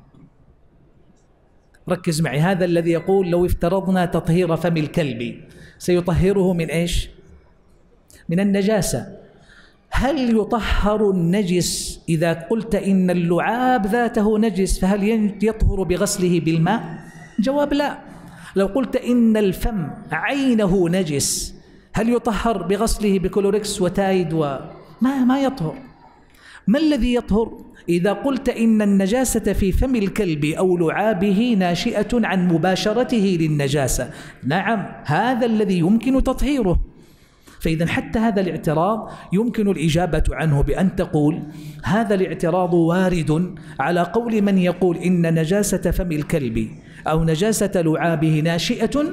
ركز معي، هذا الذي يقول لو افترضنا تطهير فم الكلب سيطهره من إيش؟ من النجاسة. هل يطهر النجس إذا قلت إن اللعاب ذاته نجس، فهل يطهر بغسله بالماء؟ جواب لا. لو قلت إن الفم عينه نجس، هل يطهر بغسله بكلوركس وتايد ما يطهر. ما الذي يطهر؟ إذا قلت إن النجاسة في فم الكلب أو لعابه ناشئة عن مباشرته للنجاسة، نعم هذا الذي يمكن تطهيره. فإذا حتى هذا الاعتراض يمكن الإجابة عنه بأن تقول هذا الاعتراض وارد على قول من يقول إن نجاسة فم الكلب أو نجاسة لعابه ناشئة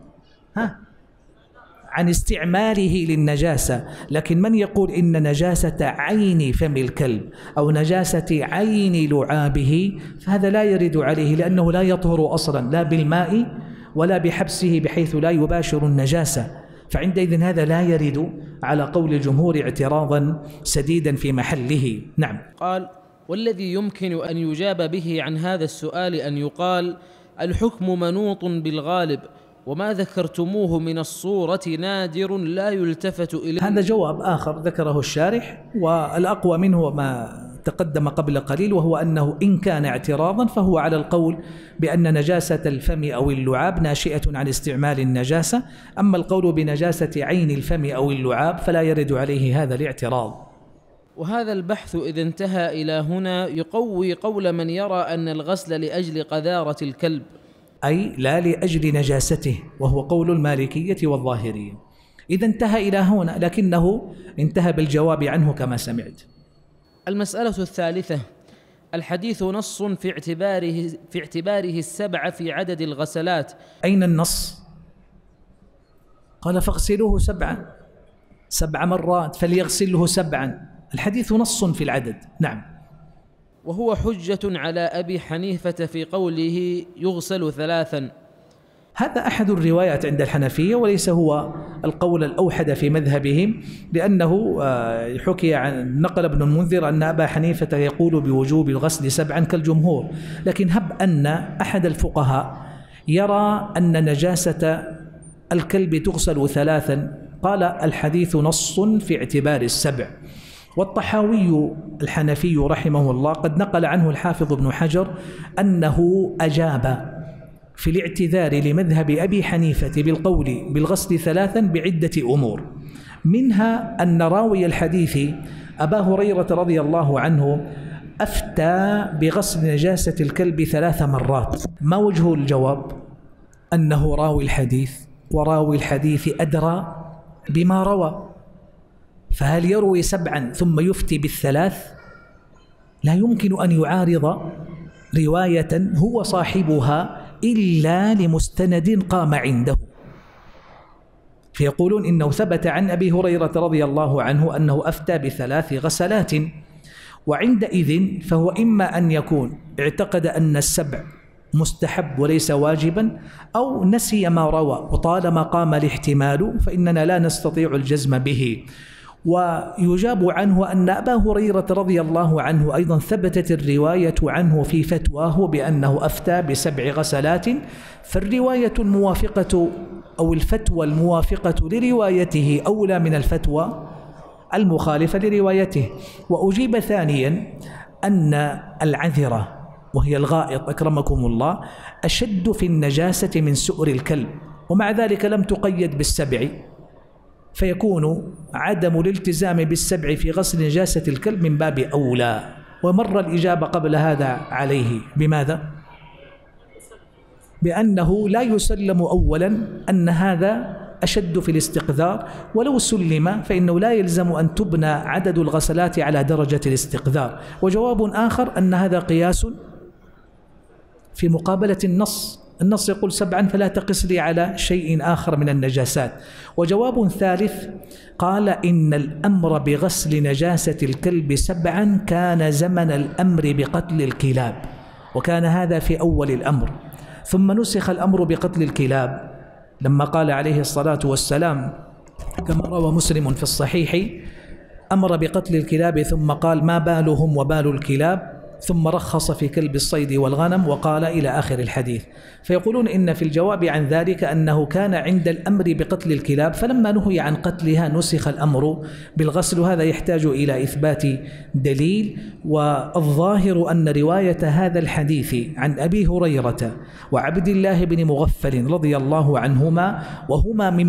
عن استعماله للنجاسة، لكن من يقول إن نجاسة عين فم الكلب أو نجاسة عين لعابه فهذا لا يرد عليه، لأنه لا يطهر أصلا لا بالماء ولا بحبسه بحيث لا يباشر النجاسة، فعندئذ هذا لا يرد على قول الجمهور اعتراضا سديدا في محله. نعم. قال والذي يمكن أن يجاب به عن هذا السؤال أن يقال الحكم منوط بالغالب، وما ذكرتموه من الصورة نادر لا يلتفت إليه. هذا جواب آخر ذكره الشارح، والأقوى منه ما تقدم قبل قليل، وهو أنه إن كان اعتراضا فهو على القول بأن نجاسة الفم أو اللعاب ناشئة عن استعمال النجاسة، أما القول بنجاسة عين الفم أو اللعاب فلا يرد عليه هذا الاعتراض. وهذا البحث إذا انتهى إلى هنا يقوي قول من يرى أن الغسل لأجل قذارة الكلب، أي لا لأجل نجاسته، وهو قول المالكية والظاهرية. إذا انتهى إلى هنا، لكنه انتهى بالجواب عنه كما سمعت. المسألة الثالثة: الحديث نص في اعتباره السبع في عدد الغسلات. أين النص؟ قال فاغسلوه سبع مرات، فليغسله سبعا. الحديث نص في العدد. نعم. وهو حجة على أبي حنيفة في قوله يغسل ثلاثا. هذا أحد الروايات عند الحنفية، وليس هو القول الأوحد في مذهبهم، لأنه حكي عن نقل ابن المنذر أن أبا حنيفة يقول بوجوب الغسل سبعا كالجمهور، لكن هب أن أحد الفقهاء يرى أن نجاسة الكلب تغسل ثلاثا، قال الحديث نص في اعتبار السبع. والطحاوي الحنفي رحمه الله قد نقل عنه الحافظ ابن حجر أنه أجاب في الاعتذار لمذهب أبي حنيفة بالقول بالغسل ثلاثا بعدة أمور، منها أن راوي الحديث أبا هريرة رضي الله عنه أفتى بغسل نجاسة الكلب 3 مرات. ما وجه الجواب؟ أنه راوي الحديث، وراوي الحديث أدرى بما روى، فهل يروي 7 ثم يفتي بال3؟ لا يمكن أن يعارض رواية هو صاحبها إلا لمستند قام عنده. فيقولون إنه ثبت عن أبي هريرة رضي الله عنه أنه أفتى ب3 غسلات، وعندئذ فهو إما أن يكون اعتقد أن السبع مستحب وليس واجبا، أو نسي ما روى، وطالما قام الاحتمال فإننا لا نستطيع الجزم به. ويجاب عنه أن أبا هريرة رضي الله عنه أيضا ثبتت الرواية عنه في فتواه بأنه أفتى ب7 غسلات، فالرواية الموافقة أو الفتوى الموافقة لروايته أولى من الفتوى المخالفة لروايته. وأجيب ثانيا أن العذرة وهي الغائط أكرمكم الله أشد في النجاسة من سؤر الكلب، ومع ذلك لم تقيد بال7، فيكون عدم الالتزام بال7 في غسل نجاسة الكلب من باب أولى. ومر الإجابة قبل هذا عليه بماذا؟ بأنه لا يسلم أولا أن هذا أشد في الاستقذار، ولو سلم فإنه لا يلزم أن تبنى عدد الغسلات على درجة الاستقذار. وجواب آخر أن هذا قياس في مقابلة النص يقول 7 فلا تقس لي على شيء آخر من النجاسات. وجواب ثالث قال إن الأمر بغسل نجاسة الكلب 7 كان زمن الأمر بقتل الكلاب، وكان هذا في أول الأمر، ثم نسخ الأمر بقتل الكلاب لما قال عليه الصلاة والسلام كما روى مسلم في الصحيح: أمر بقتل الكلاب ثم قال: ما بالهم وبال الكلاب، ثم رخص في كلب الصيد والغنم، وقال إلى آخر الحديث. فيقولون إن في الجواب عن ذلك أنه كان عند الأمر بقتل الكلاب، فلما نهي عن قتلها نسخ الأمر بالغسل. هذا يحتاج إلى إثبات دليل، والظاهر أن رواية هذا الحديث عن أبي هريرة وعبد الله بن مغفل رضي الله عنهما، وهما من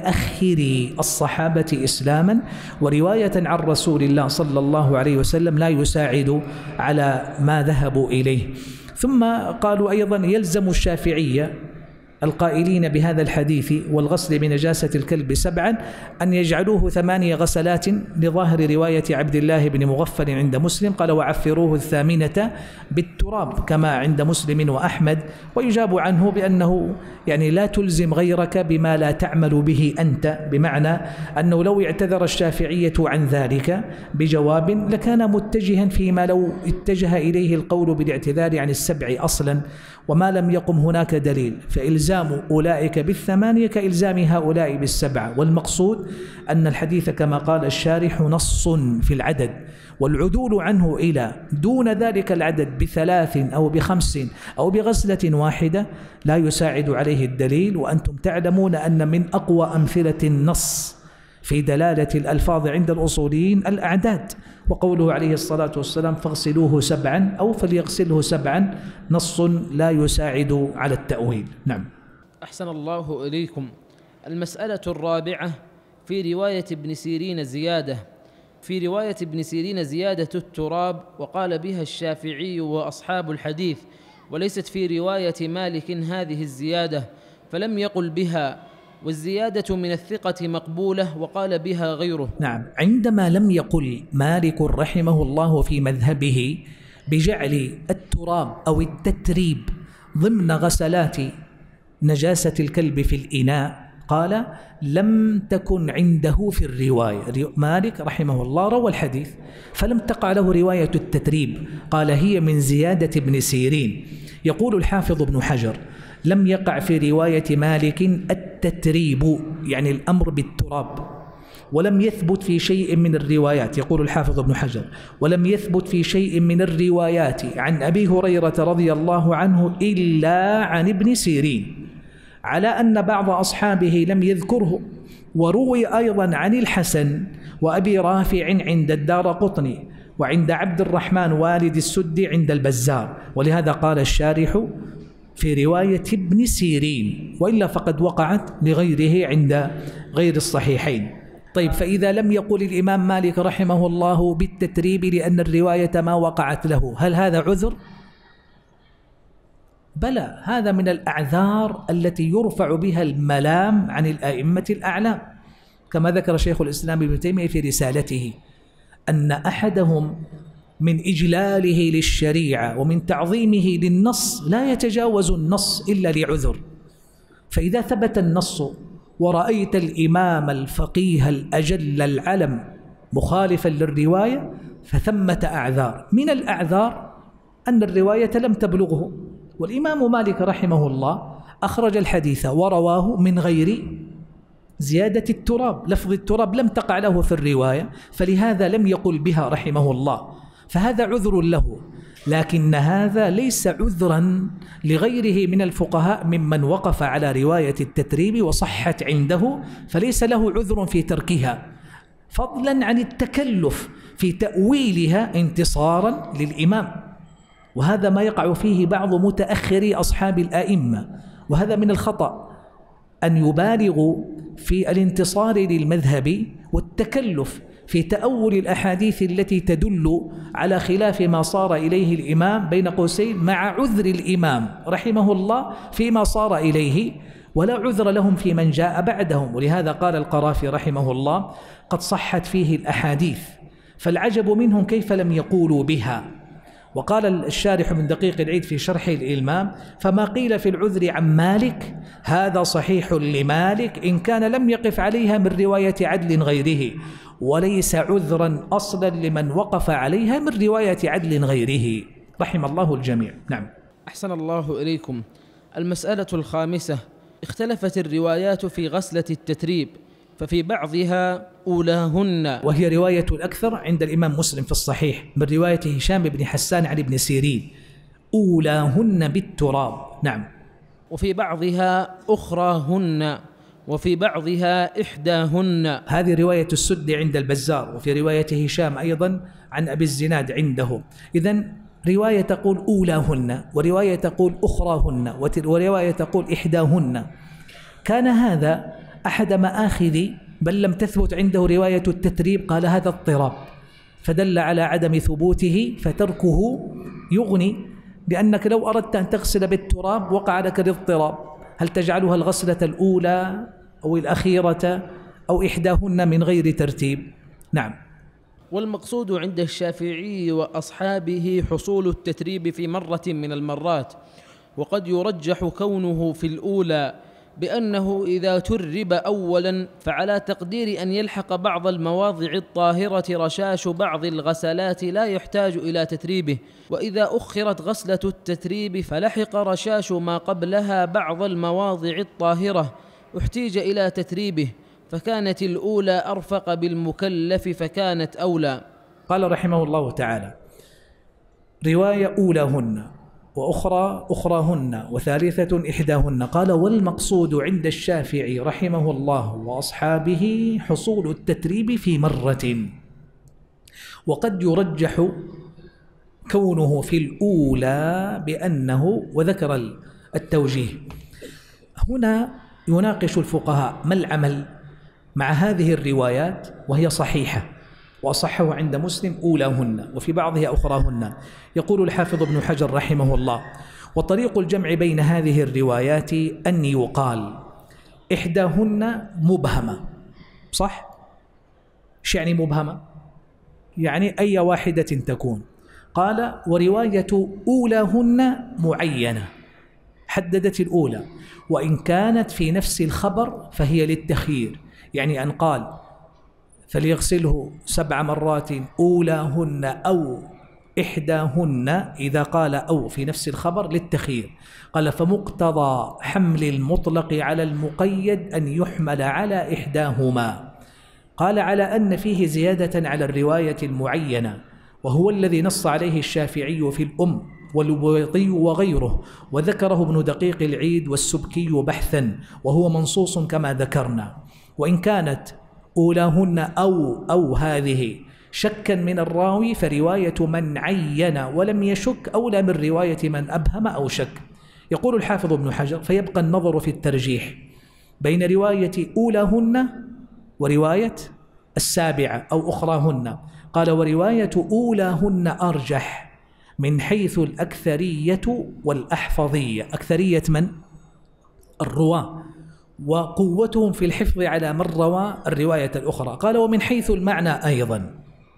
متأخري الصحابة إسلاما، ورواية عن رسول الله صلى الله عليه وسلم، لا يساعد على ما ذهبوا إليه. ثم قالوا أيضا يلزم الشافعية القائلين بهذا الحديث والغسل بنجاسة الكلب 7 أن يجعلوه 8 غسلات، لظاهر رواية عبد الله بن مغفل عند مسلم قال: وعفروه 8 بالتراب كما عند مسلم وأحمد. ويجاب عنه بأنه يعني لا تلزم غيرك بما لا تعمل به أنت، بمعنى أنه لو اعتذر الشافعية عن ذلك بجواب لكان متجها فيما لو اتجه إليه القول بالاعتذار عن 7 أصلا، وما لم يقم هناك دليل، فإلزام أولئك 8 كإلزام هؤلاء 7. والمقصود أن الحديث كما قال الشارح نص في العدد، والعدول عنه إلى دون ذلك العدد 3 أو 5 أو بغسلة واحدة لا يساعد عليه الدليل. وأنتم تعلمون أن من أقوى أمثلة النص في دلالة الألفاظ عند الأصوليين الأعداد، وقوله عليه الصلاة والسلام: فاغسلوه 7 أو فليغسله 7، نص لا يساعد على التأويل. نعم. أحسن الله إليكم. المسألة الرابعة في رواية ابن سيرين زيادة، في رواية ابن سيرين زيادة التراب، وقال بها الشافعي وأصحاب الحديث، وليست في رواية مالك هذه الزيادة، فلم يقل بها، والزيادة من الثقة مقبولة، وقال بها غيره. نعم. عندما لم يقل مالك رحمه الله في مذهبه بجعل التراب أو التتريب ضمن غسلات نجاسة الكلب في الإناء، قال لم تكن عنده في الرواية. مالك رحمه الله روى الحديث فلم تقع له رواية التتريب، قال هي من زيادة ابن سيرين. يقول الحافظ ابن حجر: لم يقع في رواية مالك التتريب، يعني الأمر بالتراب، ولم يثبت في شيء من الروايات. يقول الحافظ ابن حجر: ولم يثبت في شيء من الروايات عن أبي هريرة رضي الله عنه إلا عن ابن سيرين، على أن بعض أصحابه لم يذكره. وروي أيضا عن الحسن وأبي رافع عند الدارقطني، وعند عبد الرحمن والد السدي عند البزار. ولهذا قال الشارح في رواية ابن سيرين، وإلا فقد وقعت لغيره عند غير الصحيحين. طيب، فإذا لم يقل الإمام مالك رحمه الله بالتتريب لأن الرواية ما وقعت له، هل هذا عذر؟ بلى، هذا من الأعذار التي يرفع بها الملام عن الأئمة الأعلام، كما ذكر شيخ الإسلام ابن تيمية في رسالته أن أحدهم من إجلاله للشريعة ومن تعظيمه للنص لا يتجاوز النص إلا لعذر. فإذا ثبت النص ورأيت الإمام الفقيه الأجل العلم مخالفا للرواية فثمة أعذار. من الأعذار أن الرواية لم تبلغه، والإمام مالك رحمه الله أخرج الحديث ورواه من غير زيادة التراب، لفظ التراب لم تقع له في الرواية، فلهذا لم يقل بها رحمه الله، فهذا عذر له. لكن هذا ليس عذرا لغيره من الفقهاء ممن وقف على رواية التتريب وصحت عنده، فليس له عذر في تركها، فضلا عن التكلف في تأويلها انتصارا للإمام. وهذا ما يقع فيه بعض متأخري أصحاب الآئمة، وهذا من الخطأ أن يبالغوا في الانتصار للمذهب والتكلف في تأول الأحاديث التي تدل على خلاف ما صار إليه الإمام بين قوسين، مع عذر الإمام رحمه الله فيما صار إليه، ولا عذر لهم في من جاء بعدهم. ولهذا قال القرافي رحمه الله: قد صحت فيه الأحاديث فالعجب منهم كيف لم يقولوا بها. وقال الشارح من دقيق العيد في شرح الإلمام: فما قيل في العذر عن مالك هذا صحيح لمالك إن كان لم يقف عليها من رواية عدل غيره، وليس عذرا أصلا لمن وقف عليها من رواية عدل غيره، رحم الله الجميع. نعم. أحسن الله إليكم. المسألة الخامسة: اختلفت الروايات في غسلة التتريب، ففي بعضها أولاهن، وهي رواية الأكثر عند الإمام مسلم في الصحيح من رواية هشام بن حسان عن ابن سيرين: أولاهن بالتراب. نعم. وفي بعضها أخراهن، وفي بعضها إحداهن. هذه رواية السدي عند البزار، وفي رواية هشام أيضا عن أبي الزناد عنده. إذن رواية تقول أولاهن، ورواية تقول أخراهن، ورواية تقول إحداهن. كان هذا أحد مآخذ بل لم تثبت عنده رواية التتريب، قال هذا اضطراب، فدل على عدم ثبوته، فتركه يغني، لأنك لو أردت أن تغسل بالتراب وقع لك الاضطراب، هل تجعلها الغسلة الأولى أو الأخيرة أو إحداهن من غير ترتيب؟ نعم. والمقصود عند الشافعي وأصحابه حصول التتريب في مرة من المرات، وقد يرجح كونه في الأولى بأنه إذا ترب أولا فعلى تقدير أن يلحق بعض المواضع الطاهرة رشاش بعض الغسلات لا يحتاج إلى تتريبه، وإذا أخرت غسلة التتريب فلحق رشاش ما قبلها بعض المواضع الطاهرة احتيج إلى تتريبه، فكانت الأولى أرفق بالمكلف فكانت أولى. قال رحمه الله تعالى: رواية أولاهن، وأخرى أخراهن، وثالثة إحداهن. قال: والمقصود عند الشافعي رحمه الله وأصحابه حصول التتريب في مرة، وقد يرجح كونه في الأولى بأنه، وذكر التوجيه. هنا يناقش الفقهاء ما العمل مع هذه الروايات وهي صحيحة، وأصحه عند مسلم أولاهن وفي بعضها أخراهن. يقول الحافظ ابن حجر رحمه الله: وطريق الجمع بين هذه الروايات أن يقال إحداهن مبهمة. صح؟ إيش يعني مبهمة؟ يعني أي واحدة تكون. قال: ورواية أولاهن معينة، حددت الأولى، وإن كانت في نفس الخبر فهي للتخيير، يعني أن قال فليغسله 7 مرات أولاهن أو إحداهن، إذا قال أو في نفس الخبر للتخيير. قال: فمقتضى حمل المطلق على المقيد أن يحمل على إحداهما. قال: على أن فيه زيادة على الرواية المعينة، وهو الذي نص عليه الشافعي في الأم والبيضي وغيره، وذكره ابن دقيق العيد والسبكي بحثا، وهو منصوص كما ذكرنا. وإن كانت أولاهن أو هذه شكا من الراوي، فرواية من عين ولم يشك أولى من رواية من أبهم أو شك. يقول الحافظ ابن حجر: فيبقى النظر في الترجيح بين رواية أولاهن ورواية 7 أو أخراهن. قال: ورواية أولاهن أرجح من حيث الأكثرية والأحفظية. أكثرية من؟ الرواة، وقوتهم في الحفظ على من روى الرواية الأخرى. قال: ومن حيث المعنى أيضا،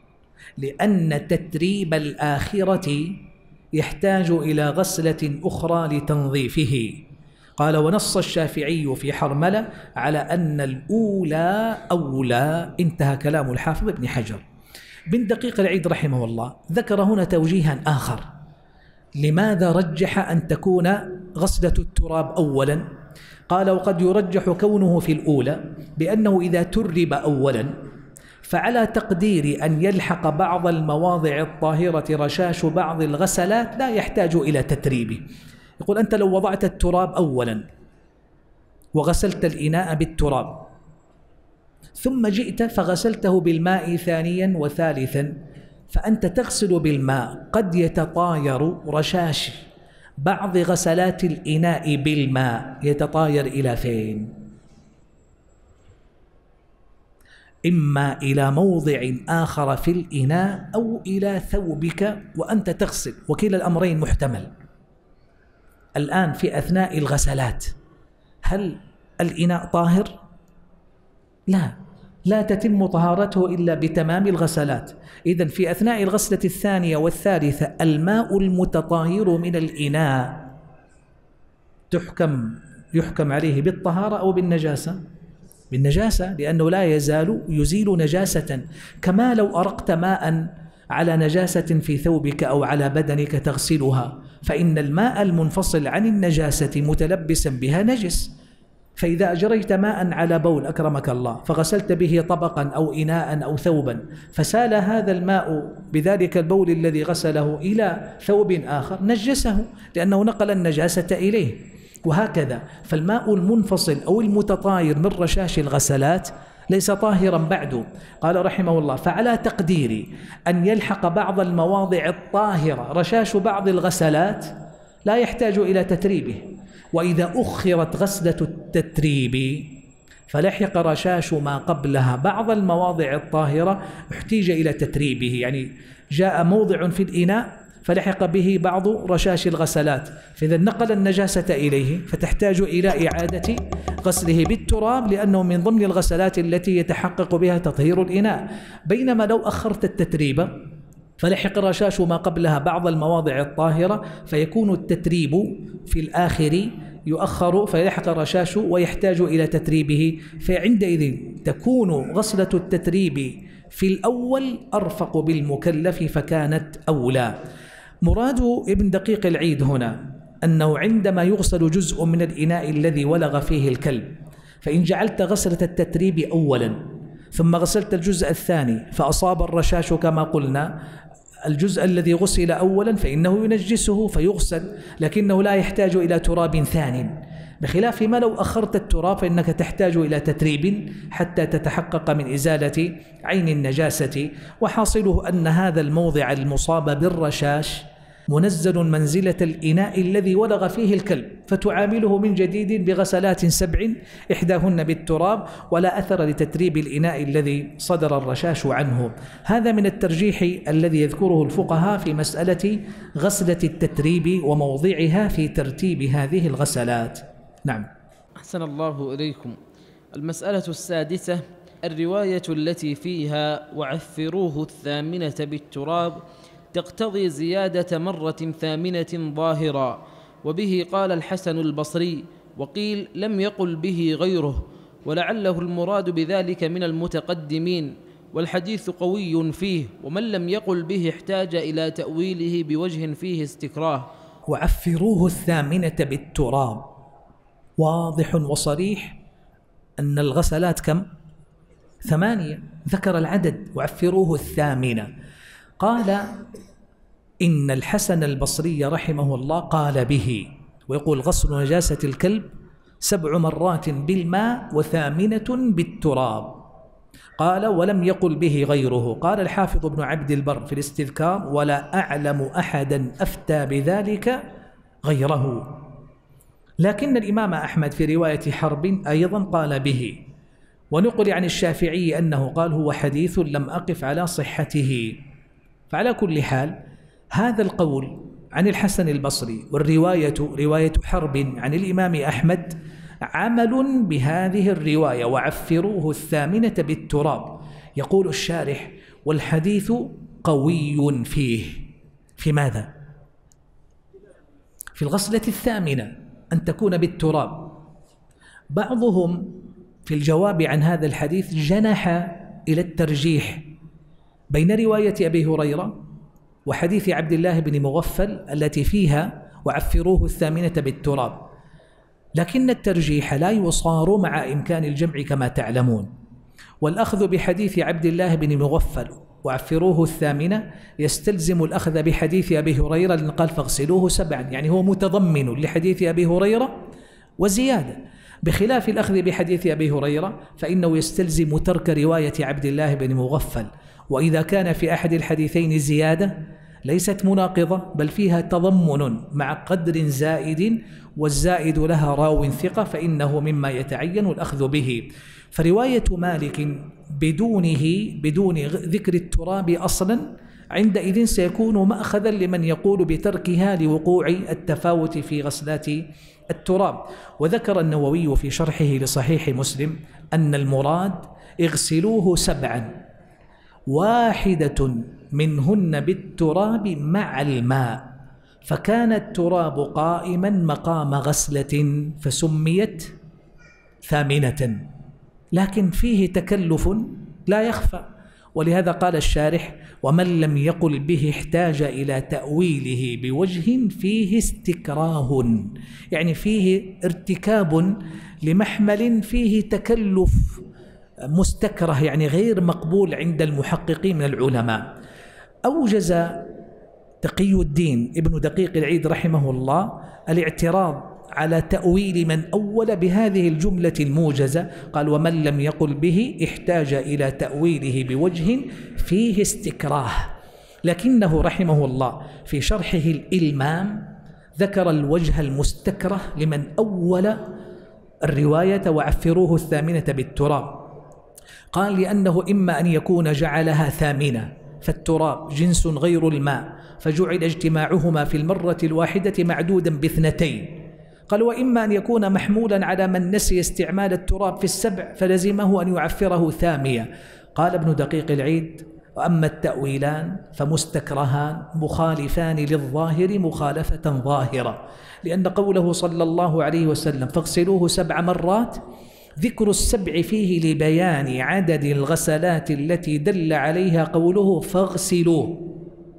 لأن تتريب الآخرة يحتاج إلى غسلة أخرى لتنظيفه. قال: ونص الشافعي في حرملة على أن الأولى أولى. انتهى كلام الحافظ ابن حجر. بن دقيق العيد رحمه الله ذكر هنا توجيها آخر، لماذا رجح أن تكون غسلة التراب أولا؟ قال: وقد يرجح كونه في الأولى بأنه إذا ترب أولا فعلى تقدير أن يلحق بعض المواضع الطاهرة رشاش بعض الغسلات لا يحتاج إلى تتريبه. يقول: أنت لو وضعت التراب أولا وغسلت الإناء بالتراب، ثم جئت فغسلته بالماء ثانيا وثالثا، فأنت تغسل بالماء، قد يتطاير رشاش بعض غسلات الإناء بالماء، يتطاير إلى فين؟ إما إلى موضع آخر في الإناء أو إلى ثوبك وأنت تغسل، وكلا الأمرين محتمل. الآن في أثناء الغسلات هل الإناء طاهر؟ لا تتم طهارته إلا بتمام الغسلات. إذن في أثناء الغسلة الثانية والثالثة الماء المتطاهر من الإناء يحكم عليه بالطهارة أو بالنجاسة؟ بالنجاسة، لأنه لا يزال يزيل نجاسة. كما لو أرقت ماء على نجاسة في ثوبك أو على بدنك تغسلها، فإن الماء المنفصل عن النجاسة متلبسا بها نجس. فإذا أجريت ماء على بول أكرمك الله فغسلت به طبقا أو إناء أو ثوبا، فسال هذا الماء بذلك البول الذي غسله إلى ثوب آخر نجسه، لأنه نقل النجاسة إليه. وهكذا فالماء المنفصل أو المتطاير من رشاش الغسلات ليس طاهرا بعد. قال رحمه الله: فعلى تقدير أن يلحق بعض المواضع الطاهرة رشاش بعض الغسلات لا يحتاج إلى تتريبه. وإذا أخرت غسلة التتريب فلحق رشاش ما قبلها بعض المواضع الطاهرة احتيج إلى تتريبه، يعني جاء موضع في الإناء فلحق به بعض رشاش الغسلات، فإذا نقل النجاسة إليه فتحتاج إلى إعادة غسله بالتراب، لأنه من ضمن الغسلات التي يتحقق بها تطهير الإناء. بينما لو أخرت التتريب فلحق رشاش ما قبلها بعض المواضع الطاهرة، فيكون التتريب في الآخر يؤخر فيلحق رشاش ويحتاج إلى تتريبه، فعندئذ تكون غسلة التتريب في الأول أرفق بالمكلف فكانت أولى. مراد ابن دقيق العيد هنا أنه عندما يغسل جزء من الإناء الذي ولغ فيه الكلب، فإن جعلت غسلة التتريب أولا ثم غسلت الجزء الثاني فأصاب الرشاش كما قلنا الجزء الذي غسل أولا فإنه ينجسه فيغسل، لكنه لا يحتاج إلى تراب ثانٍ، بخلاف ما لو أخرت التراب فإنك تحتاج إلى تتريب حتى تتحقق من إزالة عين النجاسة. وحاصله أن هذا الموضع المصاب بالرشاش منزل منزلة الإناء الذي ولغ فيه الكلب، فتعامله من جديد بغسلات 7 إحداهن بالتراب، ولا أثر لتتريب الإناء الذي صدر الرشاش عنه. هذا من الترجيح الذي يذكره الفقهاء في مسألة غسلة التتريب وموضعها في ترتيب هذه الغسلات. نعم. أحسن الله إليكم. المسألة السادسة: الرواية التي فيها وعفروه 8 بالتراب تقتضي زيادة مرة 8 ظاهرا، وبه قال الحسن البصري، وقيل لم يقل به غيره، ولعله المراد بذلك من المتقدمين، والحديث قوي فيه، ومن لم يقل به احتاج إلى تأويله بوجه فيه استكراه. وعفروه 8 بالتراب، واضح وصريح أن الغسلات كم؟ 8، ذكر العدد وعفروه 8. قال إن الحسن البصري رحمه الله قال به، ويقول غسل نجاسة الكلب 7 مرات بالماء و8 بالتراب. قال ولم يقل به غيره. قال الحافظ ابن عبد البر في الاستذكار: ولا أعلم أحدا أفتى بذلك غيره. لكن الإمام أحمد في رواية حرب أيضا قال به، ونقل عن الشافعي أنه قال هو حديث لم أقف على صحته. فعلى كل حال هذا القول عن الحسن البصري والرواية رواية حرب عن الإمام أحمد عمل بهذه الرواية وعفروه 8 بالتراب. يقول الشارح: والحديث قوي فيه. في ماذا؟ في الغسلة 8 أن تكون بالتراب. بعضهم في الجواب عن هذا الحديث جنح إلى الترجيح بين رواية أبي هريرة وحديث عبد الله بن مغفل التي فيها وعفروه 8 بالتراب، لكن الترجيح لا يصار مع إمكان الجمع كما تعلمون. والأخذ بحديث عبد الله بن مغفل وعفروه 8 يستلزم الأخذ بحديث أبي هريرة لأن قال فاغسلوه 7، يعني هو متضمن لحديث أبي هريرة وزيادة، بخلاف الأخذ بحديث أبي هريرة فإنه يستلزم ترك رواية عبد الله بن مغفل. وإذا كان في أحد الحديثين زيادة ليست مناقضة، بل فيها تضمن مع قدر زائد، والزائد لها راو ثقة فإنه مما يتعين الأخذ به. فرواية مالك بدون ذكر التراب أصلا عندئذ سيكون مأخذا لمن يقول بتركها لوقوع التفاوت في غسلات التراب. وذكر النووي في شرحه لصحيح مسلم أن المراد اغسلوه 7، واحدة منهن بالتراب مع الماء، فكان التراب قائما مقام غسلة فسميت ثامنة، لكن فيه تكلف لا يخفى. ولهذا قال الشارح: ومن لم يقل به احتاج إلى تأويله بوجه فيه استكراه، يعني فيه ارتكاب لمحمل فيه تكلف مستكره، يعني غير مقبول عند المحققين من العلماء. أوجز تقي الدين ابن دقيق العيد رحمه الله الاعتراض على تأويل من أول بهذه الجملة الموجزة، قال: ومن لم يقل به احتاج إلى تأويله بوجه فيه استكراه. لكنه رحمه الله في شرحه الإلمام ذكر الوجه المستكره لمن أول الرواية وعفروه 8 بالتراب. قال: لأنه إما أن يكون جعلها 8، فالتراب جنس غير الماء، فجعل اجتماعهما في المرة الواحدة معدودا ب2. قال: وإما أن يكون محمولا على من نسي استعمال التراب في 7 فلزمه أن يعفره 8. قال ابن دقيق العيد: وأما التأويلان فمستكرهان مخالفان للظاهر مخالفة ظاهرة، لأن قوله صلى الله عليه وسلم فاغسلوه 7 مرات ذكر 7 فيه لبيان عدد الغسلات التي دل عليها قوله فاغسلوه،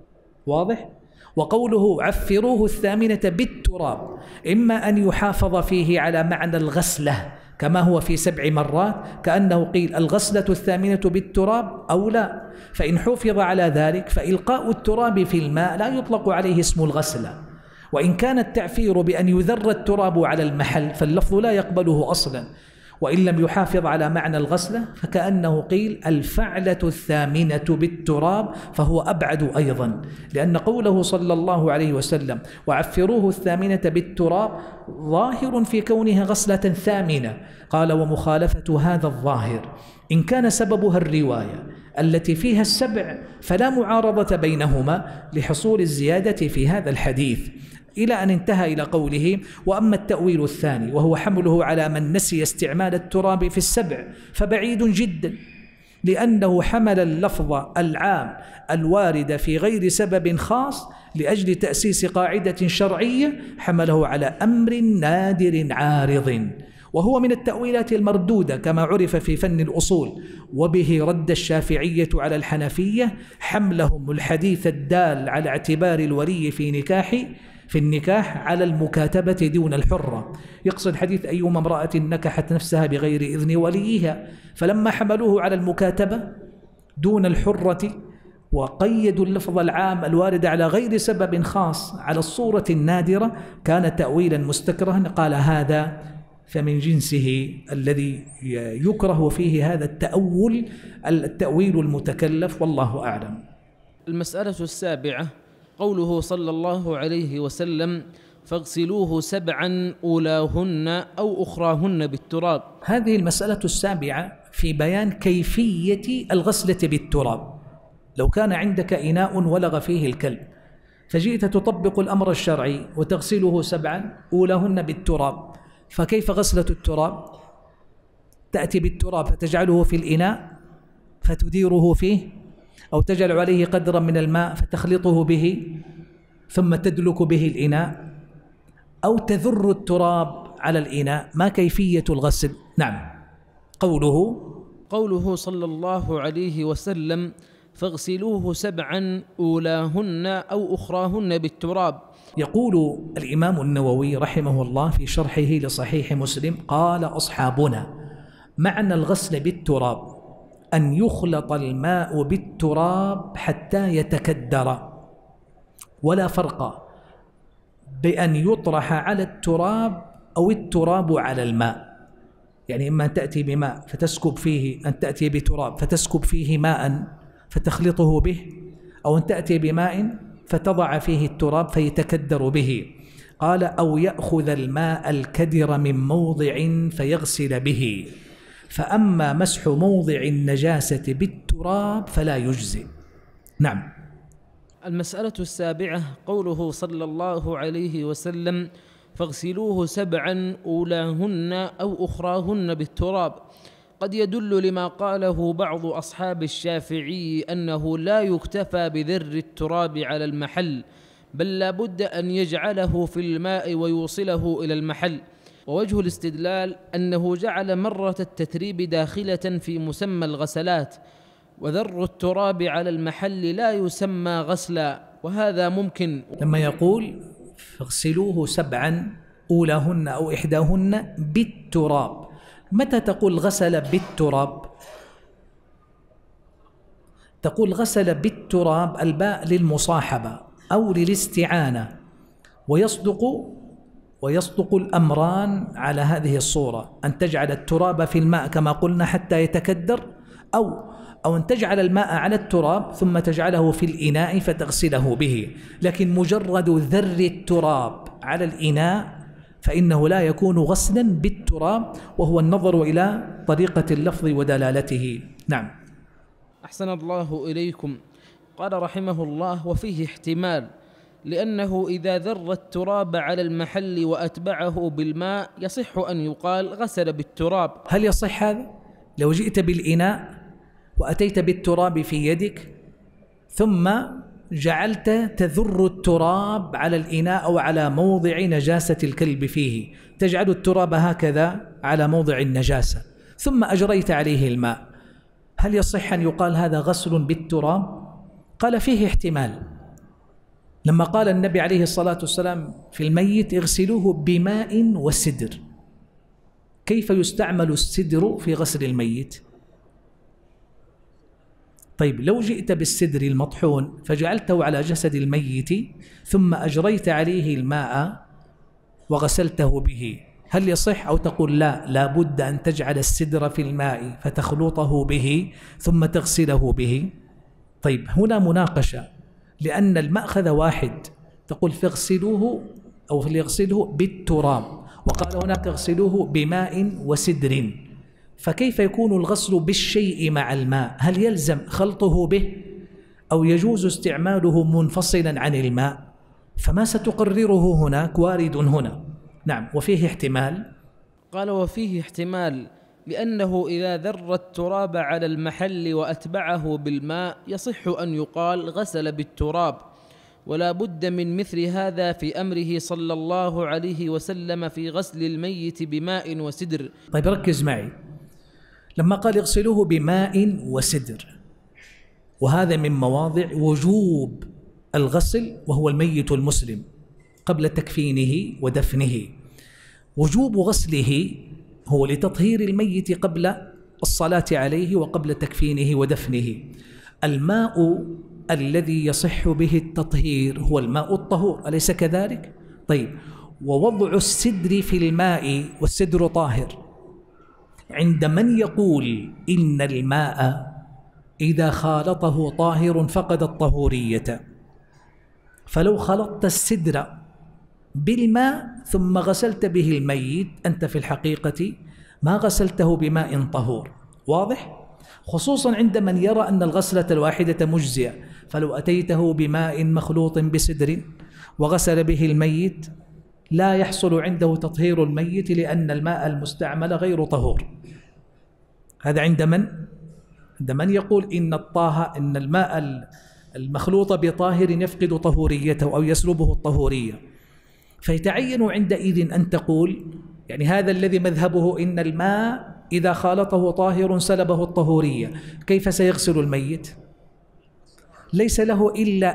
واضح؟ وقوله عفروه 8 بالتراب إما أن يحافظ فيه على معنى الغسلة كما هو في 7 مرات كأنه قيل الغسلة 8 بالتراب أو لا، فإن حفظ على ذلك فإلقاء التراب في الماء لا يطلق عليه اسم الغسلة. وإن كان التعفير بأن يذر التراب على المحل فاللفظ لا يقبله أصلا، وإن لم يحافظ على معنى الغسلة فكأنه قيل الفعلة 8 بالتراب، فهو أبعد أيضا، لأن قوله صلى الله عليه وسلم وعفروه 8 بالتراب ظاهر في كونها غسلة 8. قال: ومخالفة هذا الظاهر إن كان سببها الرواية التي فيها 7 فلا معارضة بينهما لحصول الزيادة في هذا الحديث، إلى أن انتهى إلى قوله: وأما التأويل الثاني وهو حمله على من نسي استعمال التراب في 7 فبعيد جدا، لأنه حمل اللفظ العام الوارد في غير سبب خاص لأجل تأسيس قاعدة شرعية، حمله على أمر نادر عارض، وهو من التأويلات المردودة كما عرف في فن الأصول. وبه رد الشافعية على الحنفية حملهم الحديث الدال على اعتبار الولي في النكاح على المكاتبة دون الحرة، يقصد حديث أيما امرأة نكحت نفسها بغير إذن وليها، فلما حملوه على المكاتبة دون الحرة وقيدوا اللفظ العام الوارد على غير سبب خاص على الصورة النادرة كان تأويلا مستكرها. قال: هذا فمن جنسه الذي يكره فيه هذا التأويل المتكلف، والله أعلم. المسألة 7 قوله صلى الله عليه وسلم فاغسلوه 7 أولاهن أو أخراهن بالتراب. هذه المسألة 7 في بيان كيفية الغسلة بالتراب. لو كان عندك إناء ولغ فيه الكلب فجئت تطبق الأمر الشرعي وتغسله 7 أولاهن بالتراب، فكيف غسلة التراب؟ تأتي بالتراب فتجعله في الإناء فتديره فيه، أو تجعل عليه قدرا من الماء فتخلطه به ثم تدلك به الإناء، أو تذر التراب على الإناء. ما كيفية الغسل؟ نعم، قوله صلى الله عليه وسلم فاغسلوه 7 أولاهن أو أخراهن بالتراب. يقول الإمام النووي رحمه الله في شرحه لصحيح مسلم: قال أصحابنا معنى الغسل بالتراب أن يخلط الماء بالتراب حتى يتكدر، ولا فرق بأن يطرح على التراب أو التراب على الماء. يعني إما أن تأتي بماء فتسكب فيه، أن تأتي بتراب فتسكب فيه ماء فتخلطه به، أو أن تأتي بماء فتضع فيه التراب فيتكدر به. قال: أو يأخذ الماء الكدر من موضع فيغسل به، فأما مسح موضع النجاسة بالتراب فلا يجزئ. نعم. المسألة السابعة قوله صلى الله عليه وسلم: فاغسلوه 7 أولاهن أو أخراهن بالتراب. قد يدل لما قاله بعض أصحاب الشافعي أنه لا يكتفى بذر التراب على المحل، بل لا بد أن يجعله في الماء ويوصله إلى المحل. ووجه الاستدلال أنه جعل مرة التتريب داخلة في مسمى الغسلات، وذر التراب على المحل لا يسمى غسلا، وهذا ممكن. لما يقول فاغسلوه 7 أولاهن أو إحداهن بالتراب، متى تقول غسل بالتراب؟ تقول غسل بالتراب، الباء للمصاحبة أو للاستعانة، ويصدق الأمران على هذه الصورة، أن تجعل التراب في الماء كما قلنا حتى يتكدر، أو أن تجعل الماء على التراب ثم تجعله في الإناء فتغسله به. لكن مجرد ذر التراب على الإناء فإنه لا يكون غسلا بالتراب، وهو النظر إلى طريقة اللفظ ودلالته. نعم. أحسن الله إليكم. قال رحمه الله: وفيه احتمال، لأنه إذا ذر التراب على المحل وأتبعه بالماء يصح أن يقال غسل بالتراب. هل يصح هذا؟ لو جئت بالإناء وأتيت بالتراب في يدك ثم جعلت تذر التراب على الإناء أو على موضع نجاسة الكلب فيه، تجعل التراب هكذا على موضع النجاسة ثم أجريت عليه الماء، هل يصح أن يقال هذا غسل بالتراب؟ قال فيه احتمال. لما قال النبي عليه الصلاة والسلام في الميت: اغسلوه بماء وسدر، كيف يستعمل السدر في غسل الميت؟ طيب لو جئت بالسدر المطحون فجعلته على جسد الميت ثم أجريت عليه الماء وغسلته به، هل يصح؟ أو تقول لا بد أن تجعل السدر في الماء فتخلطه به ثم تغسله به؟ طيب هنا مناقشة، لأن المأخذ واحد، تقول فاغسلوه أو فليغسله بالتراب، وقال هناك اغسلوه بماء وسدر، فكيف يكون الغسل بالشيء مع الماء؟ هل يلزم خلطه به أو يجوز استعماله منفصلا عن الماء؟ فما ستقرره هناك وارد هنا. نعم. وفيه احتمال. قال: وفيه احتمال، لأنه إذا ذر التراب على المحل وأتبعه بالماء يصح أن يقال غسل بالتراب، ولا بد من مثل هذا في أمره صلى الله عليه وسلم في غسل الميت بماء وسدر. طيب ركز معي، لما قال اغسلوه بماء وسدر، وهذا من مواضع وجوب الغسل وهو الميت المسلم قبل تكفينه ودفنه. وجوب غسله هو لتطهير الميت قبل الصلاة عليه وقبل تكفينه ودفنه. الماء الذي يصح به التطهير هو الماء الطهور، أليس كذلك؟ طيب، ووضع السدر في الماء والسدر طاهر، عند من يقول إن الماء إذا خالطه طاهر فقد الطهورية، فلو خلطت السدر بالماء ثم غسلت به الميت أنت في الحقيقة ما غسلته بماء طهور. واضح؟ خصوصا عند من يرى أن الغسلة الواحدة مجزئة، فلو أتيته بماء مخلوط بسدر وغسل به الميت لا يحصل عنده تطهير الميت، لأن الماء المستعمل غير طهور. هذا عند من؟ عند من يقول إن الماء المخلوط بطاهر يفقد طهوريته أو يسلبه الطهورية. فيتعين عندئذ أن تقول يعني هذا الذي مذهبه إن الماء إذا خالطه طاهر سلبه الطهورية، كيف سيغسل الميت؟ ليس له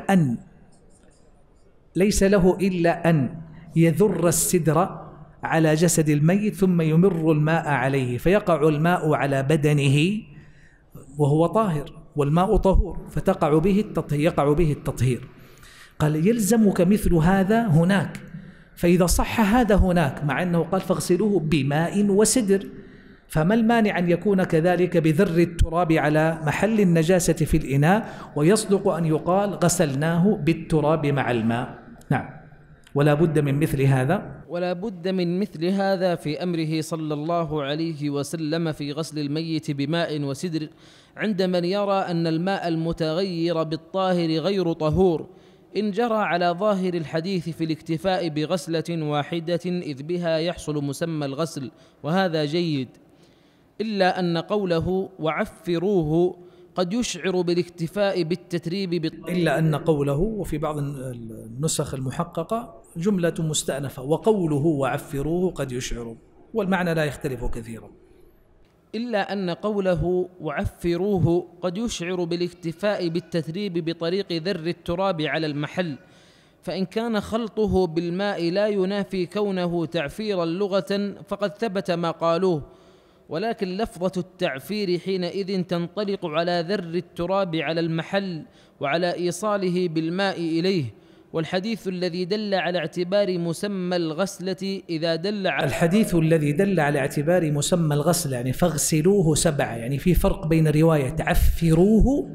إلا أن يذر السدر على جسد الميت ثم يمر الماء عليه، فيقع الماء على بدنه وهو طاهر والماء طهور، فيقع به التطهير. قال يلزمك مثل هذا هناك، فإذا صح هذا هناك، مع أنه قال فاغسلوه بماء وسدر، فما المانع أن يكون كذلك بذر التراب على محل النجاسة في الإناء، ويصدق أن يقال غسلناه بالتراب مع الماء. نعم. ولا بد من مثل هذا، ولا بد من مثل هذا في أمره صلى الله عليه وسلم في غسل الميت بماء وسدر، عند من يرى أن الماء المتغير بالطاهر غير طهور، إن جرى على ظاهر الحديث في الاكتفاء بغسلة واحدة إذ بها يحصل مسمى الغسل، وهذا جيد، إلا أن قوله وعفروه قد يشعر بالاكتفاء بالتتريب إلا أن قوله، وفي بعض النسخ المحققة جملة مستأنفة، وقوله وعفروه قد يشعر، والمعنى لا يختلف كثيرا. إلا أن قوله وعفروه قد يشعر بالاكتفاء بالتتريب بطريق ذر التراب على المحل، فإن كان خلطه بالماء لا ينافي كونه تعفيرا لغة فقد ثبت ما قالوه، ولكن لفظة التعفير حينئذ تنطلق على ذر التراب على المحل وعلى إيصاله بالماء إليه، والحديث الذي دل على اعتبار مسمى الغسلة إذا دل على الحديث الذي دل على اعتبار مسمى الغسل يعني فاغسلوه 7، يعني في فرق بين رواية عفروه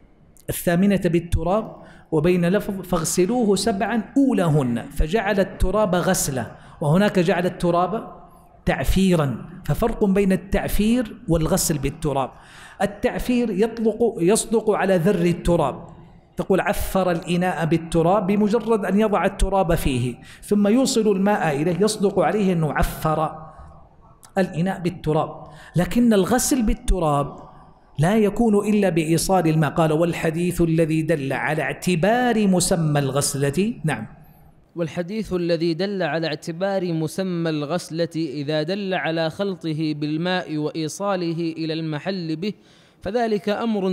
8 بالتراب وبين لفظ فاغسلوه 7 أولهن، فجعل التراب غسلة، وهناك جعل التراب تعفيرا، ففرق بين التعفير والغسل بالتراب. التعفير يصدق على ذر التراب، تقول عفر الإناء بالتراب بمجرد أن يضع التراب فيه ثم يوصل الماء إليه، يصدق عليه أنه عفر الإناء بالتراب. لكن الغسل بالتراب لا يكون إلا بإيصال الماء. قال والحديث الذي دل على اعتبار مسمى الغسلة. نعم. والحديث الذي دل على اعتبار مسمى الغسلة إذا دل على خلطه بالماء وإيصاله إلى المحل به فذلك أمر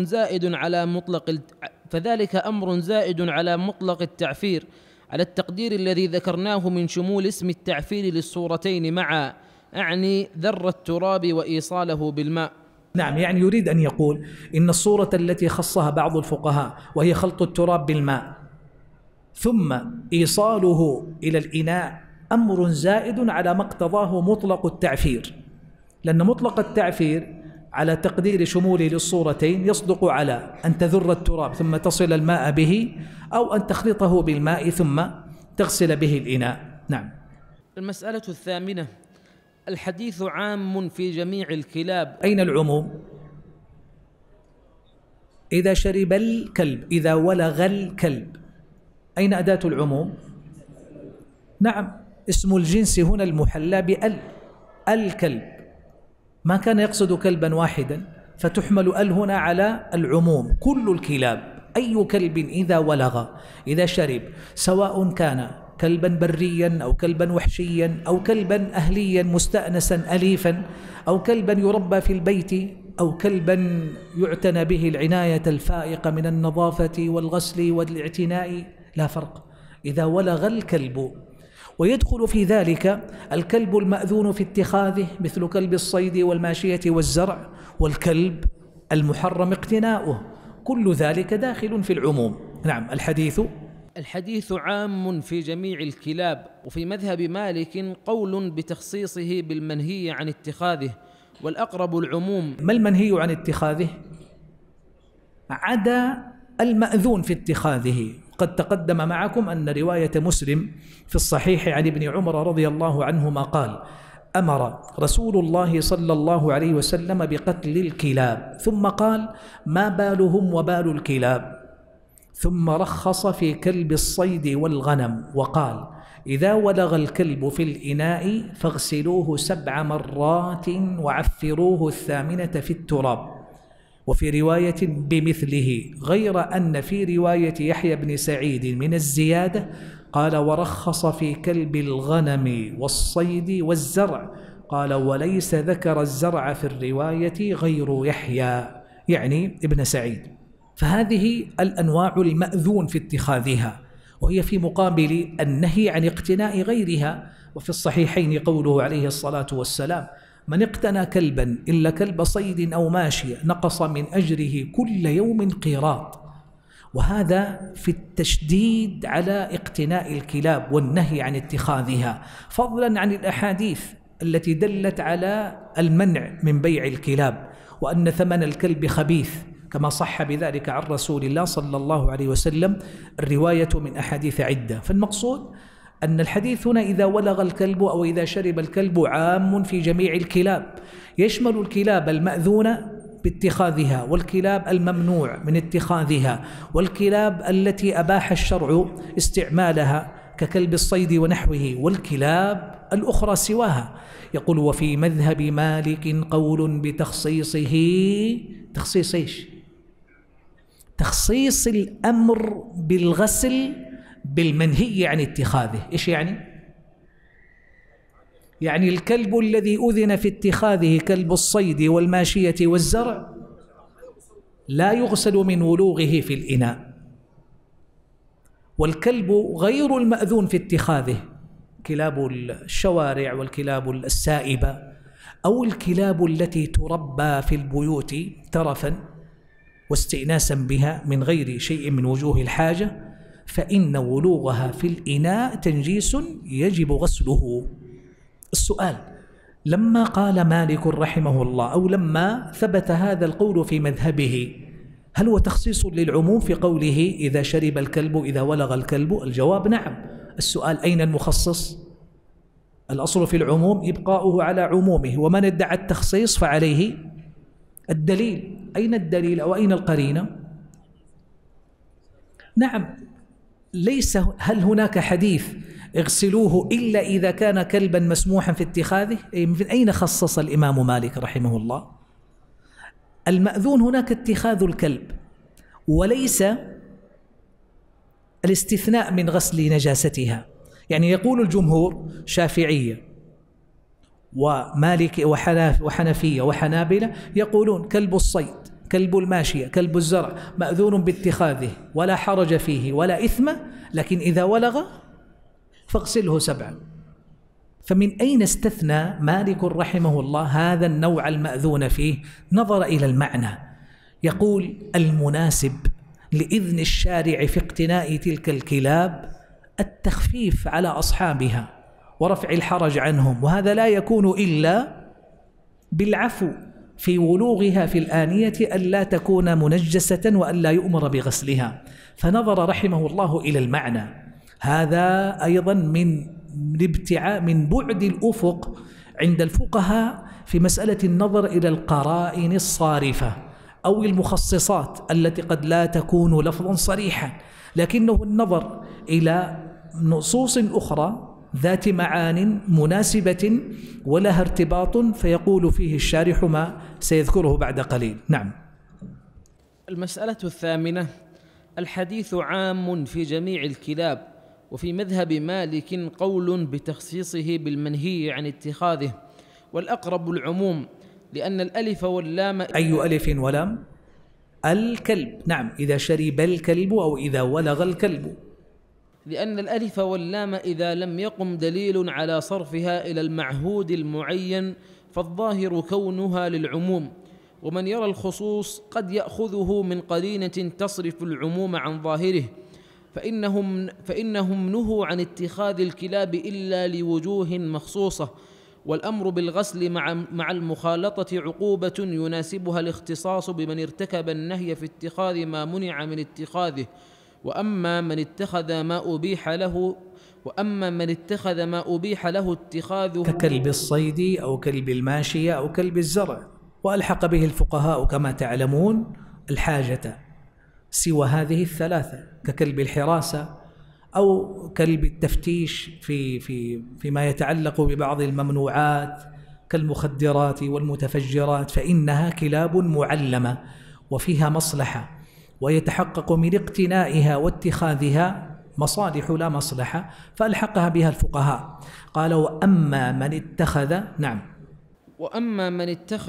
زائد على مطلق التعفير، على التقدير الذي ذكرناه من شمول اسم التعفير للصورتين معا، أعني ذر التراب وإيصاله بالماء. نعم، يعني يريد أن يقول إن الصورة التي خصها بعض الفقهاء وهي خلط التراب بالماء ثم إيصاله إلى الإناء أمر زائد على ما اقتضاه مطلق التعفير، لأن مطلق التعفير على تقدير شموله للصورتين يصدق على أن تذر التراب ثم تصل الماء به، أو أن تخلطه بالماء ثم تغسل به الإناء. نعم. المسألة 8، الحديث عام في جميع الكلاب. أين العموم؟ إذا شرب الكلب، إذا ولغ الكلب، أين أداة العموم؟ نعم، اسم الجنس هنا المحلى بأل، الكلب، ما كان يقصد كلبا واحدا، فتحمل ال هنا على العموم، كل الكلاب، أي كلب إذا ولغ، إذا شرب، سواء كان كلبا بريا أو كلبا وحشيا أو كلبا أهليا مستأنسا أليفا أو كلبا يربى في البيت أو كلبا يعتنى به العناية الفائقة من النظافة والغسل والاعتناء، لا فرق، إذا ولغ الكلب. ويدخل في ذلك الكلب المأذون في اتخاذه مثل كلب الصيد والماشية والزرع، والكلب المحرم اقتناؤه، كل ذلك داخل في العموم. نعم. الحديث عام في جميع الكلاب، وفي مذهب مالك قول بتخصيصه بالمنهي عن اتخاذه، والأقرب العموم. ما المنهي عن اتخاذه؟ عدا المأذون في اتخاذه. قد تقدم معكم أن رواية مسلم في الصحيح عن ابن عمر رضي الله عنهما قال: أمر رسول الله صلى الله عليه وسلم بقتل الكلاب، ثم قال: ما بالهم وبال الكلاب، ثم رخص في كلب الصيد والغنم، وقال: إذا ولغ الكلب في الإناء فاغسلوه 7 مرات وعفروه 8 في التراب. وفي رواية بمثله، غير أن في رواية يحيى بن سعيد من الزيادة قال: ورخص في كلب الغنم والصيد والزرع، قال: وليس ذكر الزرع في الرواية غير يحيى، يعني ابن سعيد. فهذه الأنواع المأذون في اتخاذها، وهي في مقابل النهي عن اقتناء غيرها. وفي الصحيحين قوله عليه الصلاة والسلام: من اقتنى كلبا إلا كلب صيد أو ماشية نقص من أجره كل يوم قيراط. وهذا في التشديد على اقتناء الكلاب والنهي عن اتخاذها، فضلا عن الأحاديث التي دلت على المنع من بيع الكلاب، وأن ثمن الكلب خبيث كما صح بذلك عن رسول الله صلى الله عليه وسلم، الرواية من أحاديث عدة. فالمقصود أن الحديث هنا إذا ولغ الكلب أو إذا شرب الكلب عام في جميع الكلاب، يشمل الكلاب المأذونة باتخاذها، والكلاب الممنوع من اتخاذها، والكلاب التي أباح الشرع استعمالها ككلب الصيد ونحوه، والكلاب الأخرى سواها. يقول: وفي مذهب مالك قول بتخصيصه. تخصيص إيش؟ تخصيص الأمر بالغسل بالمنهي عن اتخاذه. إيش يعني؟ يعني الكلب الذي أذن في اتخاذه كلب الصيد والماشية والزرع لا يغسل من ولوغه في الإناء، والكلب غير المأذون في اتخاذه كلاب الشوارع والكلاب السائبة أو الكلاب التي تربى في البيوت ترفا واستئناسا بها من غير شيء من وجوه الحاجة، فإن ولوغها في الإناء تنجيس يجب غسله. السؤال: لما قال مالك رحمه الله أو لما ثبت هذا القول في مذهبه، هل هو تخصيص للعموم في قوله إذا شرب الكلب إذا ولغ الكلب؟ الجواب نعم. السؤال: أين المخصص؟ الأصل في العموم إبقاؤه على عمومه، ومن ادعى التخصيص فعليه الدليل. أين الدليل أو أين القرينة؟ نعم، ليس. هل هناك حديث اغسلوه إلا إذا كان كلبا مسموحا في اتخاذه؟ من أين خصص الإمام مالك رحمه الله؟ المأذون هناك اتخاذ الكلب، وليس الاستثناء من غسل نجاستها. يعني يقول الجمهور شافعية ومالك وحنفية وحنابلة يقولون كلب الصيد، كلب الماشية، كلب الزرع مأذون باتخاذه ولا حرج فيه ولا إثم، لكن إذا ولغ فاغسله 7. فمن أين استثنى مالك رحمه الله هذا النوع المأذون فيه؟ نظر إلى المعنى. يقول: المناسب لإذن الشارع في اقتناء تلك الكلاب التخفيف على أصحابها ورفع الحرج عنهم، وهذا لا يكون إلا بالعفو في ولوغها في الآنية ألا تكون منجسة وألا يؤمر بغسلها. فنظر رحمه الله إلى المعنى. هذا أيضا من بعد الأفق عند الفقهاء في مسألة النظر إلى القرائن الصارفة أو المخصصات التي قد لا تكون لفظا صريحا، لكنه النظر إلى نصوص أخرى ذات معان مناسبة ولها ارتباط، فيقول فيه الشارح ما سيذكره بعد قليل. نعم. المسألة الثامنة: الحديث عام في جميع الكلاب، وفي مذهب مالك قول بتخصيصه بالمنهي عن اتخاذه، والأقرب العموم، لأن الألف واللام. أي ألف ولام؟ الكلب. نعم، إذا شرب الكلب أو إذا ولغ الكلب. لأن الألف واللام إذا لم يقم دليل على صرفها إلى المعهود المعين فالظاهر كونها للعموم، ومن يرى الخصوص قد يأخذه من قرينة تصرف العموم عن ظاهره، فإنهم نهوا عن اتخاذ الكلاب إلا لوجوه مخصوصة، والأمر بالغسل مع المخالطة عقوبة يناسبها الاختصاص بمن ارتكب النهي في اتخاذ ما منع من اتخاذه. وأما من اتخذ ما أبيح له اتخاذه ككلب الصيد أو كلب الماشية أو كلب الزرع، وألحق به الفقهاء كما تعلمون الحاجة سوى هذه الثلاثة، ككلب الحراسة أو كلب التفتيش فيما يتعلق ببعض الممنوعات كالمخدرات والمتفجرات، فإنها كلاب معلمة وفيها مصلحة، ويتحقق من اقتنائها واتخاذها مصالح لا مصلحة، فألحقها بها الفقهاء. قال: وأما من اتخذ. نعم. وأما من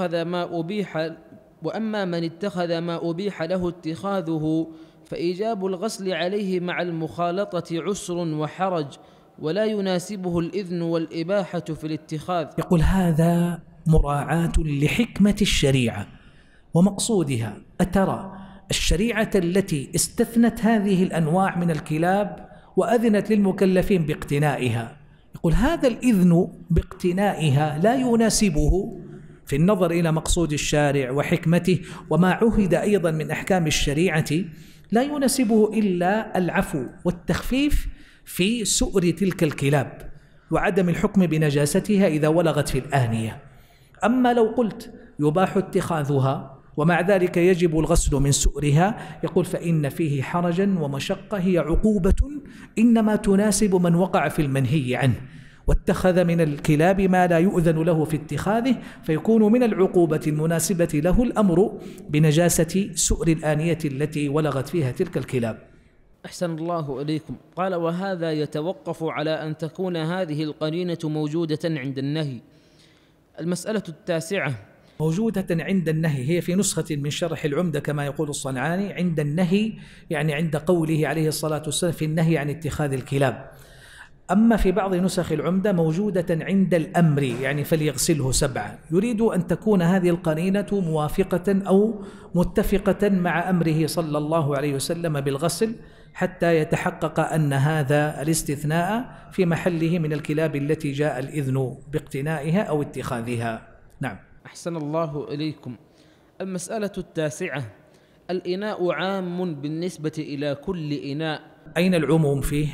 اتخذ ما أبيح له اتخاذه فإيجاب الغسل عليه مع المخالطة عسر وحرج، ولا يناسبه الإذن والإباحة في الاتخاذ. يقول: هذا مراعاة لحكمة الشريعة ومقصودها. أترى الشريعة التي استثنت هذه الأنواع من الكلاب وأذنت للمكلفين باقتنائها، يقول هذا الإذن باقتنائها لا يناسبه في النظر إلى مقصود الشارع وحكمته وما عهد أيضا من أحكام الشريعة، لا يناسبه إلا العفو والتخفيف في سؤر تلك الكلاب وعدم الحكم بنجاستها إذا ولغت في الآنية. أما لو قلت يباح اتخاذها ومع ذلك يجب الغسل من سؤرها، يقول فإن فيه حرجا ومشقة، هي عقوبة إنما تناسب من وقع في المنهي عنه واتخذ من الكلاب ما لا يؤذن له في اتخاذه، فيكون من العقوبة المناسبة له الأمر بنجاسة سؤر الآنية التي ولغت فيها تلك الكلاب. أحسن الله إليكم. قال وهذا يتوقف على أن تكون هذه القرينة موجودة عند النهي. المسألة التاسعة موجودة عند النهي، هي في نسخة من شرح العمدة كما يقول الصنعاني عند النهي، يعني عند قوله عليه الصلاة والسلام في النهي عن اتخاذ الكلاب. أما في بعض نسخ العمدة موجودة عند الأمر، يعني فليغسله 7. يريد أن تكون هذه القرينة موافقة أو متفقة مع أمره صلى الله عليه وسلم بالغسل، حتى يتحقق أن هذا الاستثناء في محله من الكلاب التي جاء الإذن باقتنائها أو اتخاذها. نعم. أحسن الله إليكم. المسألة التاسعة الإناء عام بالنسبة إلى كل إناء. أين العموم فيه؟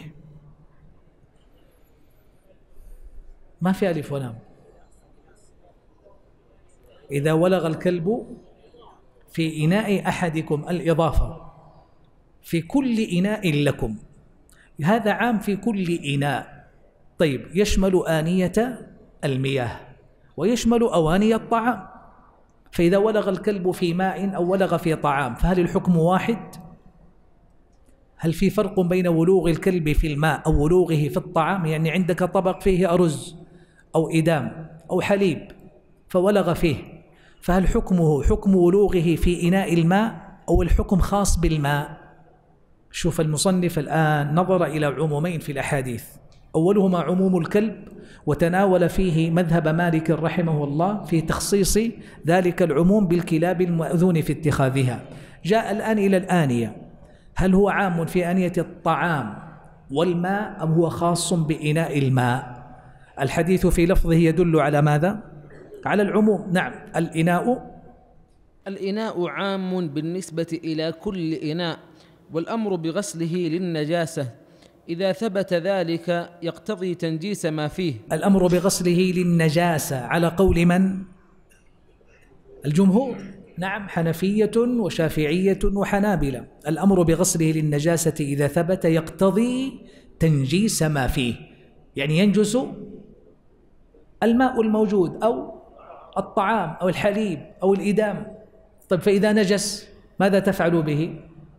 ما في ألف ولام. إذا ولغ الكلب في إناء أحدكم الإضافة في كل إناء لكم، هذا عام في كل إناء. طيب يشمل آنية المياه ويشمل أواني الطعام، فإذا ولغ الكلب في ماء أو ولغ في طعام فهل الحكم واحد؟ هل في فرق بين ولوغ الكلب في الماء أو ولوغه في الطعام؟ يعني عندك طبق فيه أرز أو إدام أو حليب فولغ فيه، فهل حكمه حكم ولوغه في إناء الماء أو الحكم خاص بالماء؟ شوف المصنف الآن نظر إلى عمومين في الأحاديث، أولهما عموم الكلب، وتناول فيه مذهب مالك رحمه الله في تخصيص ذلك العموم بالكلاب المأذون في اتخاذها. جاء الآن إلى الآنية، هل هو عام في آنية الطعام والماء أم هو خاص بإناء الماء؟ الحديث في لفظه يدل على ماذا؟ على العموم. نعم. الإناء عام بالنسبة إلى كل إناء، والأمر بغسله للنجاسة إذا ثبت ذلك يقتضي تنجيس ما فيه. الأمر بغسله للنجاسة على قول من؟ الجمهور. نعم، حنفية وشافعية وحنابلة. الأمر بغسله للنجاسة إذا ثبت يقتضي تنجيس ما فيه، يعني ينجس الماء الموجود أو الطعام أو الحليب أو الإدام. طيب فإذا نجس ماذا تفعل به؟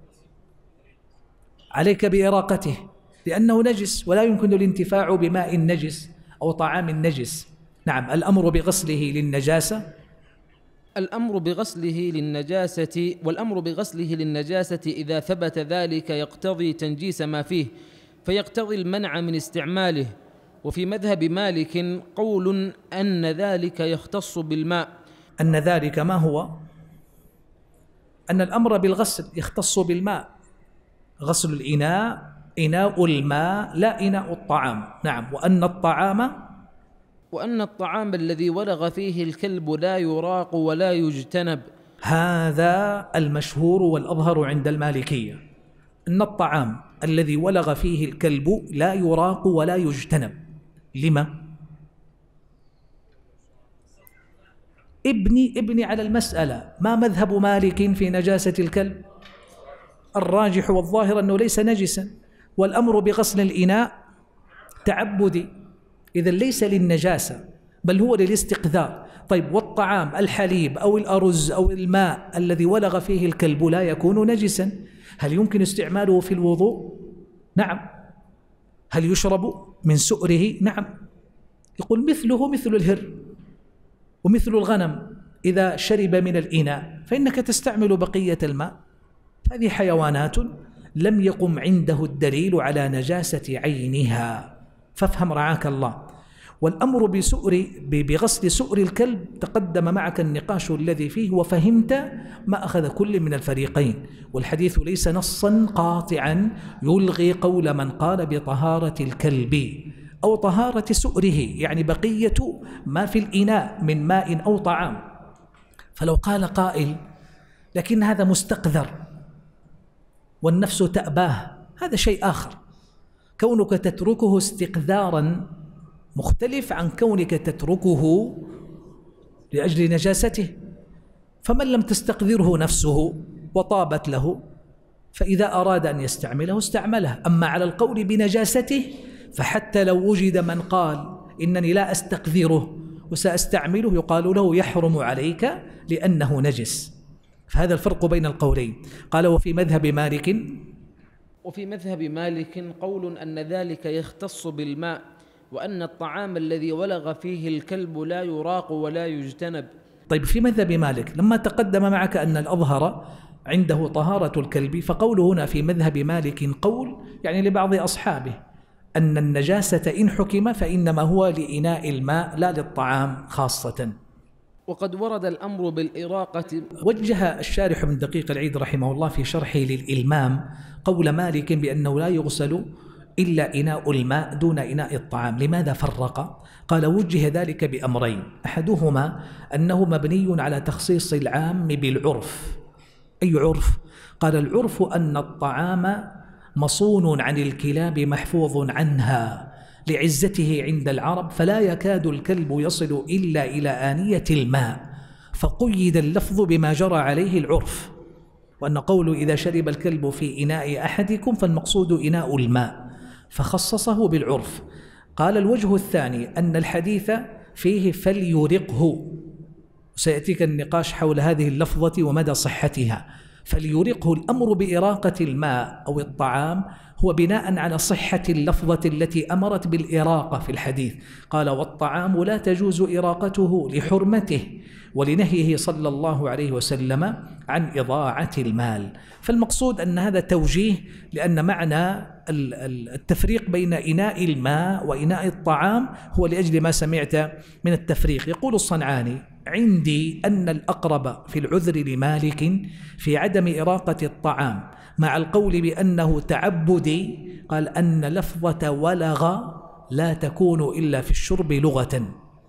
عليك بإراقته لأنه نجس ولا يمكن الانتفاع بماء نجس أو طعام نجس. نعم. الأمر بغسله للنجاسة، الأمر بغسله للنجاسة، والأمر بغسله للنجاسة إذا ثبت ذلك يقتضي تنجيس ما فيه، فيقتضي المنع من استعماله. وفي مذهب مالك قول أن ذلك يختص بالماء. أن ذلك ما هو؟ أن الأمر بالغسل يختص بالماء، غسل الإناء إناء الماء لا إناء الطعام. نعم. وأن الطعام الذي ولغ فيه الكلب لا يراق ولا يجتنب. هذا المشهور والأظهر عند المالكية، أن الطعام الذي ولغ فيه الكلب لا يراق ولا يجتنب. لما؟ ابني على المسألة، ما مذهب مالك في نجاسة الكلب؟ الراجح والظاهر أنه ليس نجسا، والأمر بغسل الإناء تعبدي، إذا ليس للنجاسة بل هو للاستقذار. طيب والطعام الحليب أو الأرز أو الماء الذي ولغ فيه الكلب لا يكون نجسا، هل يمكن استعماله في الوضوء؟ نعم. هل يشرب من سؤره؟ نعم. يقول مثله مثل الهر ومثل الغنم إذا شرب من الإناء فإنك تستعمل بقية الماء. هذه حيوانات لم يقم عنده الدليل على نجاسة عينها، فافهم رعاك الله. والأمر بغسل سؤر الكلب تقدم معك النقاش الذي فيه وفهمت ما أخذ كل من الفريقين، والحديث ليس نصا قاطعا يلغي قول من قال بطهارة الكلب أو طهارة سؤره، يعني بقية ما في الإناء من ماء أو طعام. فلو قال قائل لكن هذا مستقذر والنفس تأباه، هذا شيء آخر. كونك تتركه استقذارا مختلف عن كونك تتركه لأجل نجاسته. فمن لم تستقذره نفسه وطابت له، فإذا أراد أن يستعمله استعمله. أما على القول بنجاسته، فحتى لو وجد من قال إنني لا أستقذره وسأستعمله، يقال له يحرم عليك لأنه نجس. فهذا الفرق بين القولين. قال وفي مذهب مالك قول أن ذلك يختص بالماء، وأن الطعام الذي ولغ فيه الكلب لا يراق ولا يجتنب. طيب في مذهب مالك لما تقدم معك أن الأظهر عنده طهارة الكلب، فقوله هنا في مذهب مالك قول يعني لبعض أصحابه أن النجاسة إن حكم فإنما هو لإناء الماء لا للطعام خاصة. وقد ورد الأمر بالإراقة. وجه الشارح من دقيق العيد رحمه الله في شرحه للإلمام قول مالك بأنه لا يغسل إلا إناء الماء دون إناء الطعام. لماذا فرق؟ قال وجه ذلك بأمرين، أحدهما أنه مبني على تخصيص العام بالعرف. أي عرف؟ قال العرف أن الطعام مصون عن الكلاب محفوظ عنها لعزته عند العرب، فلا يكاد الكلب يصل إلا إلى آنية الماء، فقيد اللفظ بما جرى عليه العرف. وأن قوله إذا شرب الكلب في إناء أحدكم فالمقصود إناء الماء، فخصصه بالعرف. قال الوجه الثاني أن الحديث فيه فليرقه، سيأتيك النقاش حول هذه اللفظة ومدى صحتها. فليرقه، الأمر بإراقة الماء أو الطعام هو بناء على صحة اللفظة التي أمرت بالإراقة في الحديث. قال والطعام لا تجوز إراقته لحرمته ولنهيه صلى الله عليه وسلم عن إضاعة المال. فالمقصود أن هذا توجيه، لأن معنى التفريق بين إناء الماء وإناء الطعام هو لأجل ما سمعت من التفريق. يقول الصنعاني عندي أن الأقرب في العذر لمالك في عدم إراقة الطعام مع القول بأنه تعبدي، قال أن لفظة ولغ لا تكون إلا في الشرب لغة.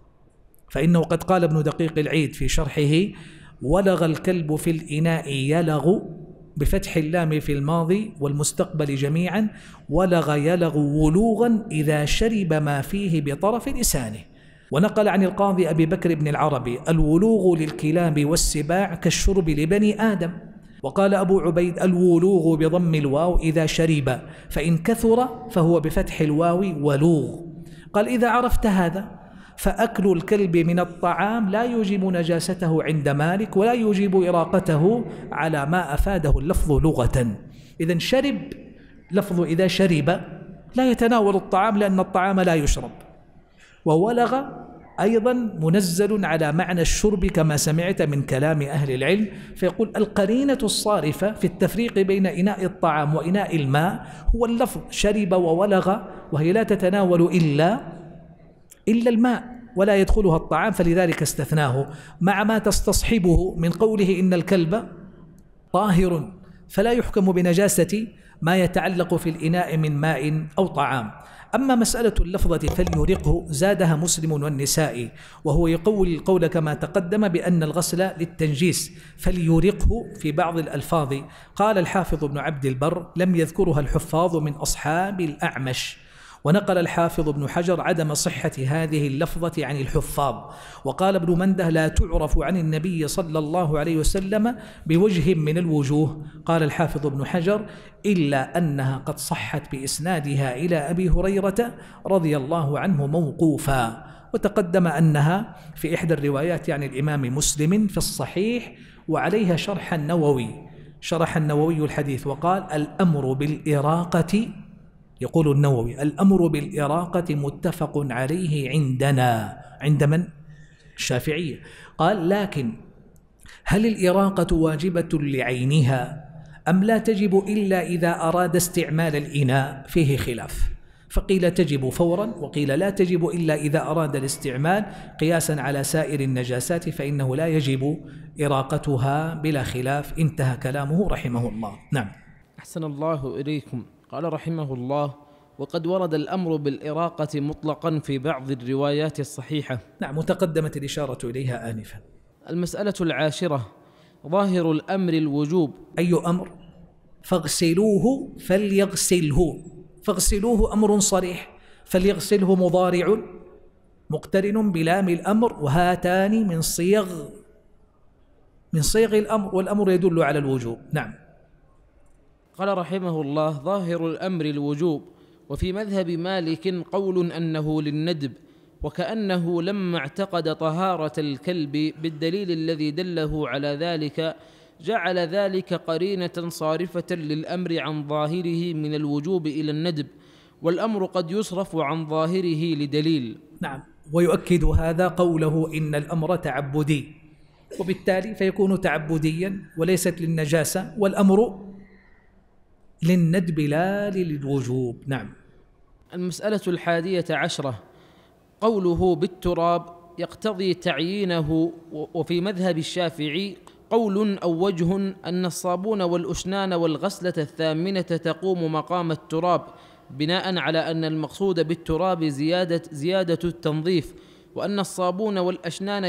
فإنه قد قال ابن دقيق العيد في شرحه ولغ الكلب في الإناء يلغ بفتح اللام في الماضي والمستقبل جميعا، ولغ يلغ ولوغا إذا شرب ما فيه بطرف لسانه. ونقل عن القاضي أبي بكر بن العربي الولوغ للكلاب والسباع كالشرب لبني آدم. وقال أبو عبيد الولوغ بضم الواو إذا شرب، فإن كثر فهو بفتح الواو ولوغ. قال إذا عرفت هذا فأكل الكلب من الطعام لا يوجب نجاسته عند مالك ولا يوجب إراقته على ما أفاده اللفظ لغة. إذن شرب، لفظ إذا شرب لا يتناول الطعام لأن الطعام لا يشرب. وولغ أيضا منزل على معنى الشرب كما سمعت من كلام أهل العلم. فيقول القرينة الصارفة في التفريق بين إناء الطعام وإناء الماء هو اللفظ شرب وولغ، وهي لا تتناول إلا الماء ولا يدخلها الطعام، فلذلك استثناه مع ما تستصحبه من قوله إن الكلب طاهر فلا يحكم بنجاسة ما يتعلق في الإناء من ماء أو طعام. أما مسألة اللفظة فليرقه زادها مسلم والنسائي، وهو يقول القول كما تقدم بأن الغسل للتنجيس، فليرقه في بعض الألفاظ. قال الحافظ ابن عبد البر لم يذكرها الحفاظ من أصحاب الأعمش. ونقل الحافظ ابن حجر عدم صحة هذه اللفظة عن الحفاظ. وقال ابن منده لا تعرف عن النبي صلى الله عليه وسلم بوجه من الوجوه. قال الحافظ ابن حجر إلا أنها قد صحت بإسنادها إلى أبي هريرة رضي الله عنه موقوفا، وتقدم أنها في إحدى الروايات يعني الإمام مسلم في الصحيح، وعليها شرح النووي الحديث وقال الأمر بالإراقة، يقول النووي الأمر بالإراقة متفق عليه عندنا. عند من؟ الشافعية. قال لكن هل الإراقة واجبة لعينها أم لا تجب إلا إذا أراد استعمال الإناء؟ فيه خلاف، فقيل تجب فورا، وقيل لا تجب إلا إذا أراد الاستعمال قياسا على سائر النجاسات فإنه لا يجب إراقتها بلا خلاف. انتهى كلامه رحمه الله. نعم. أحسن الله إليكم. قال رحمه الله وقد ورد الأمر بالإراقة مطلقا في بعض الروايات الصحيحة. نعم، وتقدمت الإشارة إليها آنفا. المسألة 10: ظاهر الأمر الوجوب. أي أمر؟ فاغسلوه فليغسله. فاغسلوه أمر صريح، فليغسله مضارع مقترن بلام الأمر، وهاتان من صيغ الأمر، والأمر يدل على الوجوب. نعم. قال رحمه الله: ظاهر الأمر الوجوب. وفي مذهب مالك قول أنه للندب، وكأنه لما اعتقد طهارة الكلب بالدليل الذي دله على ذلك جعل ذلك قرينة صارفة للأمر عن ظاهره من الوجوب إلى الندب، والأمر قد يصرف عن ظاهره لدليل. نعم، ويؤكد هذا قوله إن الأمر تعبدي، وبالتالي فيكون تعبديا وليست للنجاسة، والأمر للندب لا للوجوب. نعم. المسألة 11: قوله بالتراب يقتضي تعيينه. وفي مذهب الشافعي قول أو وجه أن الصابون والأشنان والغسلة الثامنة تقوم مقام التراب، بناء على أن المقصود بالتراب زيادة التنظيف، وأن الصابون والأشنان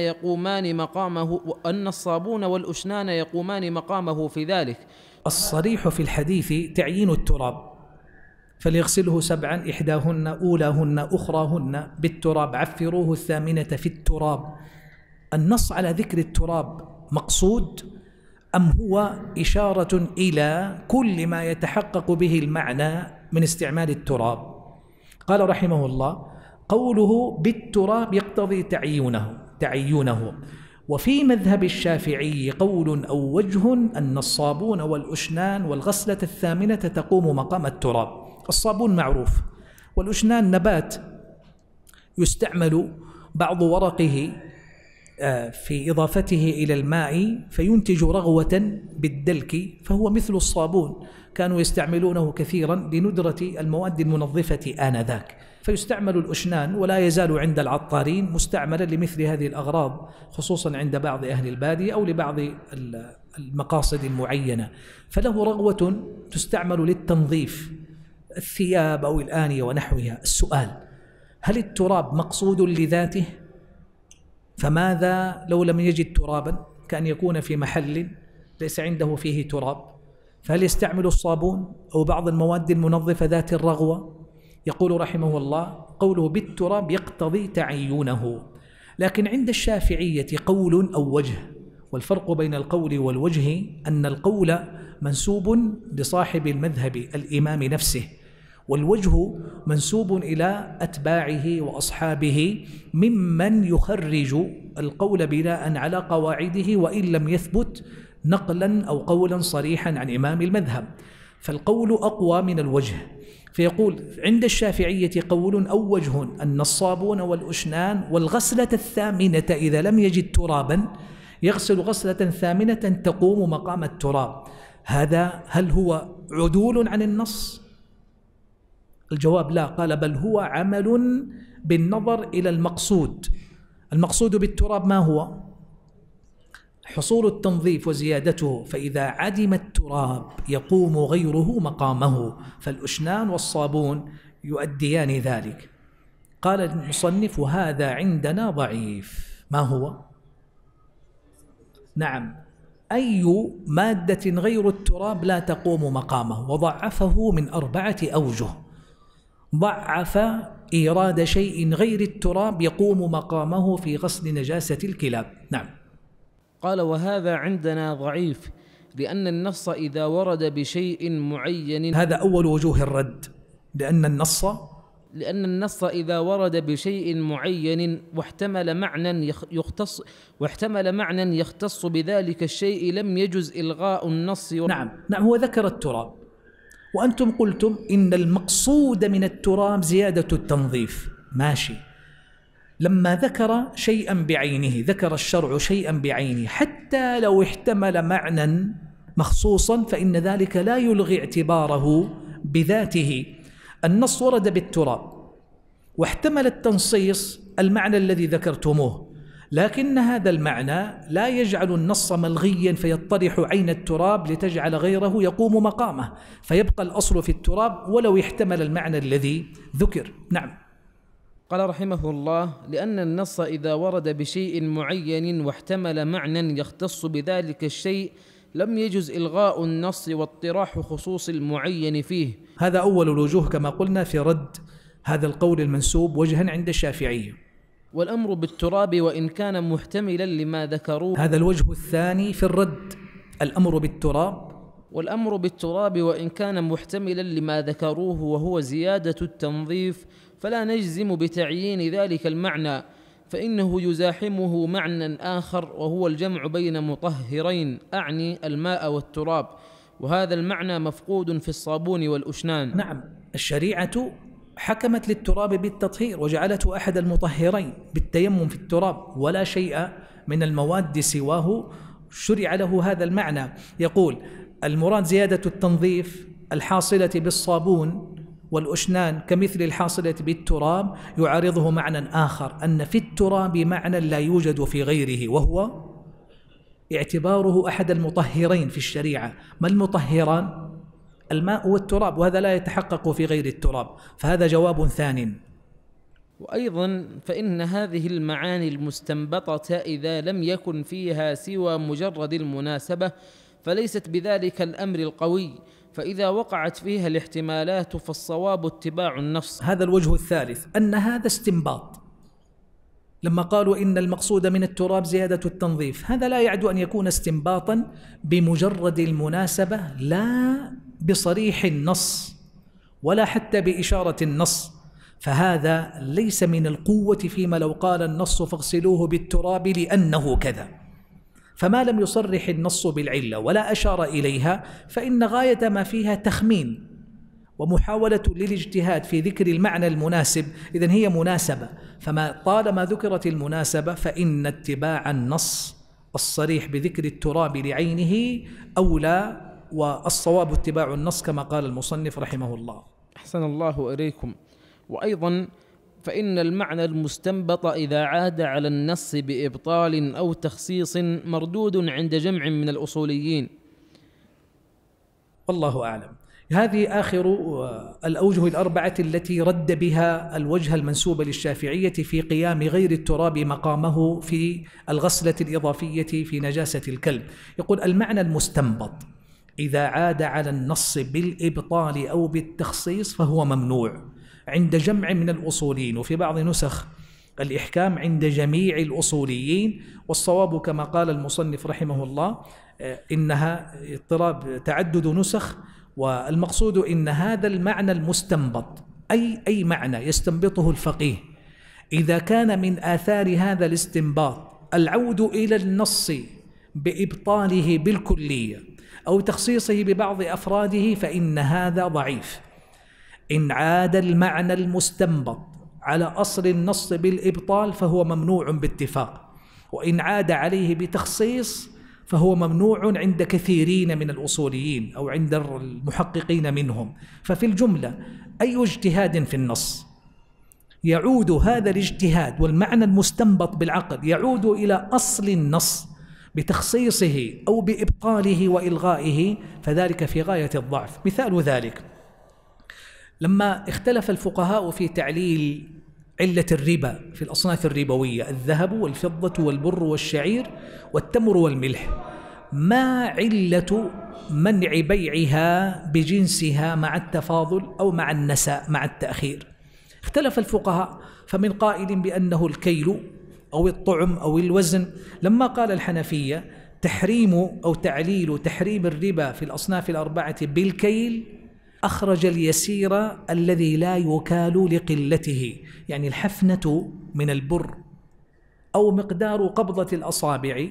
يقومان مقامه في ذلك. الصريح في الحديث تعيين التراب، فليغسله 7 إحداهن أولاهن أخراهن بالتراب، عفروه الثامنة في التراب. النص على ذكر التراب مقصود أم هو إشارة إلى كل ما يتحقق به المعنى من استعمال التراب؟ قال رحمه الله: قوله بالتراب يقتضي تعيينه. وفي مذهب الشافعي قول أو وجه أن الصابون والأشنان والغسلة الثامنة تقوم مقام التراب. الصابون معروف، والأشنان نبات يستعمل بعض ورقه في إضافته إلى الماء فينتج رغوة بالدلك، فهو مثل الصابون، كانوا يستعملونه كثيرا لندرة المواد المنظفة آنذاك، فيستعمل الأشنان ولا يزال عند العطارين مستعملا لمثل هذه الأغراض، خصوصا عند بعض أهل البادية أو لبعض المقاصد المعينة، فله رغوة تستعمل للتنظيف الثياب أو الآنية ونحوها. السؤال: هل التراب مقصود لذاته؟ فماذا لو لم يجد ترابا، كأن يكون في محل ليس عنده فيه تراب، فهل يستعمل الصابون أو بعض المواد المنظفة ذات الرغوة؟ يقول رحمه الله: قوله بالتراب يقتضي تعيينه. لكن عند الشافعية قول أو وجه، والفرق بين القول والوجه أن القول منسوب لصاحب المذهب الإمام نفسه، والوجه منسوب إلى أتباعه وأصحابه ممن يخرج القول بناء على قواعده وإن لم يثبت نقلا أو قولا صريحا عن إمام المذهب، فالقول أقوى من الوجه. فيقول عند الشافعية قول أو وجه أن الصابون والأشنان والغسلة الثامنة إذا لم يجد ترابا يغسل غسلة ثامنة تقوم مقام التراب. هذا هل هو عدول عن النص؟ الجواب لا. قال: بل هو عمل بالنظر إلى المقصود. المقصود بالتراب ما هو؟ حصول التنظيف وزيادته، فإذا عدم التراب يقوم غيره مقامه، فالأشنان والصابون يؤديان ذلك. قال المصنف: وهذا عندنا ضعيف. ما هو؟ نعم، أي مادة غير التراب لا تقوم مقامه، وضعفه من 4 أوجه. ضعف إيراد شيء غير التراب يقوم مقامه في غسل نجاسة الكلاب. نعم. قال: وهذا عندنا ضعيف، لأن النص إذا ورد بشيء معين. هذا أول وجوه الرد، لأن النص إذا ورد بشيء معين واحتمل معنى يختص بذلك الشيء لم يجز إلغاء النص. نعم، هو ذكر التراب، وأنتم قلتم إن المقصود من التراب زيادة التنظيف. ماشي، لما ذكر شيئا بعينه، ذكر الشرع شيئا بعينه، حتى لو احتمل معنى مخصوصا فإن ذلك لا يلغي اعتباره بذاته. النص ورد بالتراب واحتمل التنصيص المعنى الذي ذكرتموه، لكن هذا المعنى لا يجعل النص ملغيا فيطرح عين التراب لتجعل غيره يقوم مقامه، فيبقى الأصل في التراب ولو احتمل المعنى الذي ذكر. نعم. قال رحمه الله: لأن النص إذا ورد بشيء معين واحتمل معنى يختص بذلك الشيء لم يجز إلغاء النص واطراح خصوص المعين فيه. هذا أول الوجوه كما قلنا في رد هذا القول المنسوب وجها عند الشافعية. والأمر بالتراب وإن كان محتملا لما ذكروه. هذا الوجه الثاني في الرد، الأمر بالتراب. والأمر بالتراب وإن كان محتملا لما ذكروه وهو زيادة التنظيف فلا نجزم بتعيين ذلك المعنى، فإنه يزاحمه معنى آخر وهو الجمع بين مطهرين، أعني الماء والتراب، وهذا المعنى مفقود في الصابون والأشنان. نعم، الشريعة حكمت للتراب بالتطهير وجعلته أحد المطهرين بالتيمم في التراب، ولا شيء من المواد سواه شرع له هذا المعنى. يقول المراد زيادة التنظيف الحاصلة بالصابون والأشنان كمثل الحاصلة بالتراب، يعارضه معنى آخر أن في التراب معنى لا يوجد في غيره، وهو اعتباره أحد المطهرين في الشريعة. ما المطهران؟ الماء والتراب، وهذا لا يتحقق في غير التراب، فهذا جواب ثان. وأيضا فإن هذه المعاني المستنبطة إذا لم يكن فيها سوى مجرد المناسبة فليست بذلك الأمر القوي، فإذا وقعت فيها الاحتمالات فالصواب اتباع النص. هذا الوجه الثالث، أن هذا استنباط. لما قالوا إن المقصود من التراب زيادة التنظيف، هذا لا يعد أن يكون استنباطا بمجرد المناسبة، لا بصريح النص ولا حتى بإشارة النص، فهذا ليس من القوة فيما لو قال النص فاغسلوه بالتراب لأنه كذا، فما لم يصرح النص بالعلة ولا أشار إليها فإن غاية ما فيها تخمين ومحاولة للاجتهاد في ذكر المعنى المناسب. إذن هي مناسبة، فما طالما ذكرت المناسبة فإن اتباع النص الصريح بذكر التراب لعينه أولى، والصواب اتباع النص كما قال المصنف رحمه الله. أحسن الله إليكم. وأيضا فإن المعنى المستنبط إذا عاد على النص بإبطال أو تخصيص مردود عند جمع من الأصوليين. والله أعلم. هذه آخر الأوجه الأربعة التي رد بها الوجه المنسوب للشافعية في قيام غير التراب مقامه في الغسلة الإضافية في نجاسة الكلب. يقول المعنى المستنبط إذا عاد على النص بالإبطال أو بالتخصيص فهو ممنوع عند جمع من الأصوليين، وفي بعض نسخ الإحكام عند جميع الأصوليين، والصواب كما قال المصنف رحمه الله إنها اضطراب تعدد نسخ، والمقصود إن هذا المعنى المستنبط أي معنى يستنبطه الفقيه إذا كان من آثار هذا الاستنباط العود إلى النص بإبطاله بالكلية أو تخصيصه ببعض أفراده فإن هذا ضعيف. إن عاد المعنى المستنبط على أصل النص بالإبطال فهو ممنوع باتفاق، وإن عاد عليه بتخصيص فهو ممنوع عند كثيرين من الأصوليين أو عند المحققين منهم. ففي الجملة أي اجتهاد في النص يعود هذا الاجتهاد والمعنى المستنبط بالعقل يعود إلى أصل النص بتخصيصه أو بإبطاله وإلغائه، فذلك في غاية الضعف. مثال ذلك لما اختلف الفقهاء في تعليل علة الربا في الأصناف الربوية، الذهب والفضة والبر والشعير والتمر والملح، ما علة منع بيعها بجنسها مع التفاضل أو مع النساء مع التأخير؟ اختلف الفقهاء، فمن قائل بأنه الكيل أو الطعم أو الوزن. لما قال الحنفية تحريم أو تعليل تحريم الربا في الأصناف الأربعة بالكيل، أخرج اليسير الذي لا يكال لقلته، يعني الحفنة من البر أو مقدار قبضة الأصابع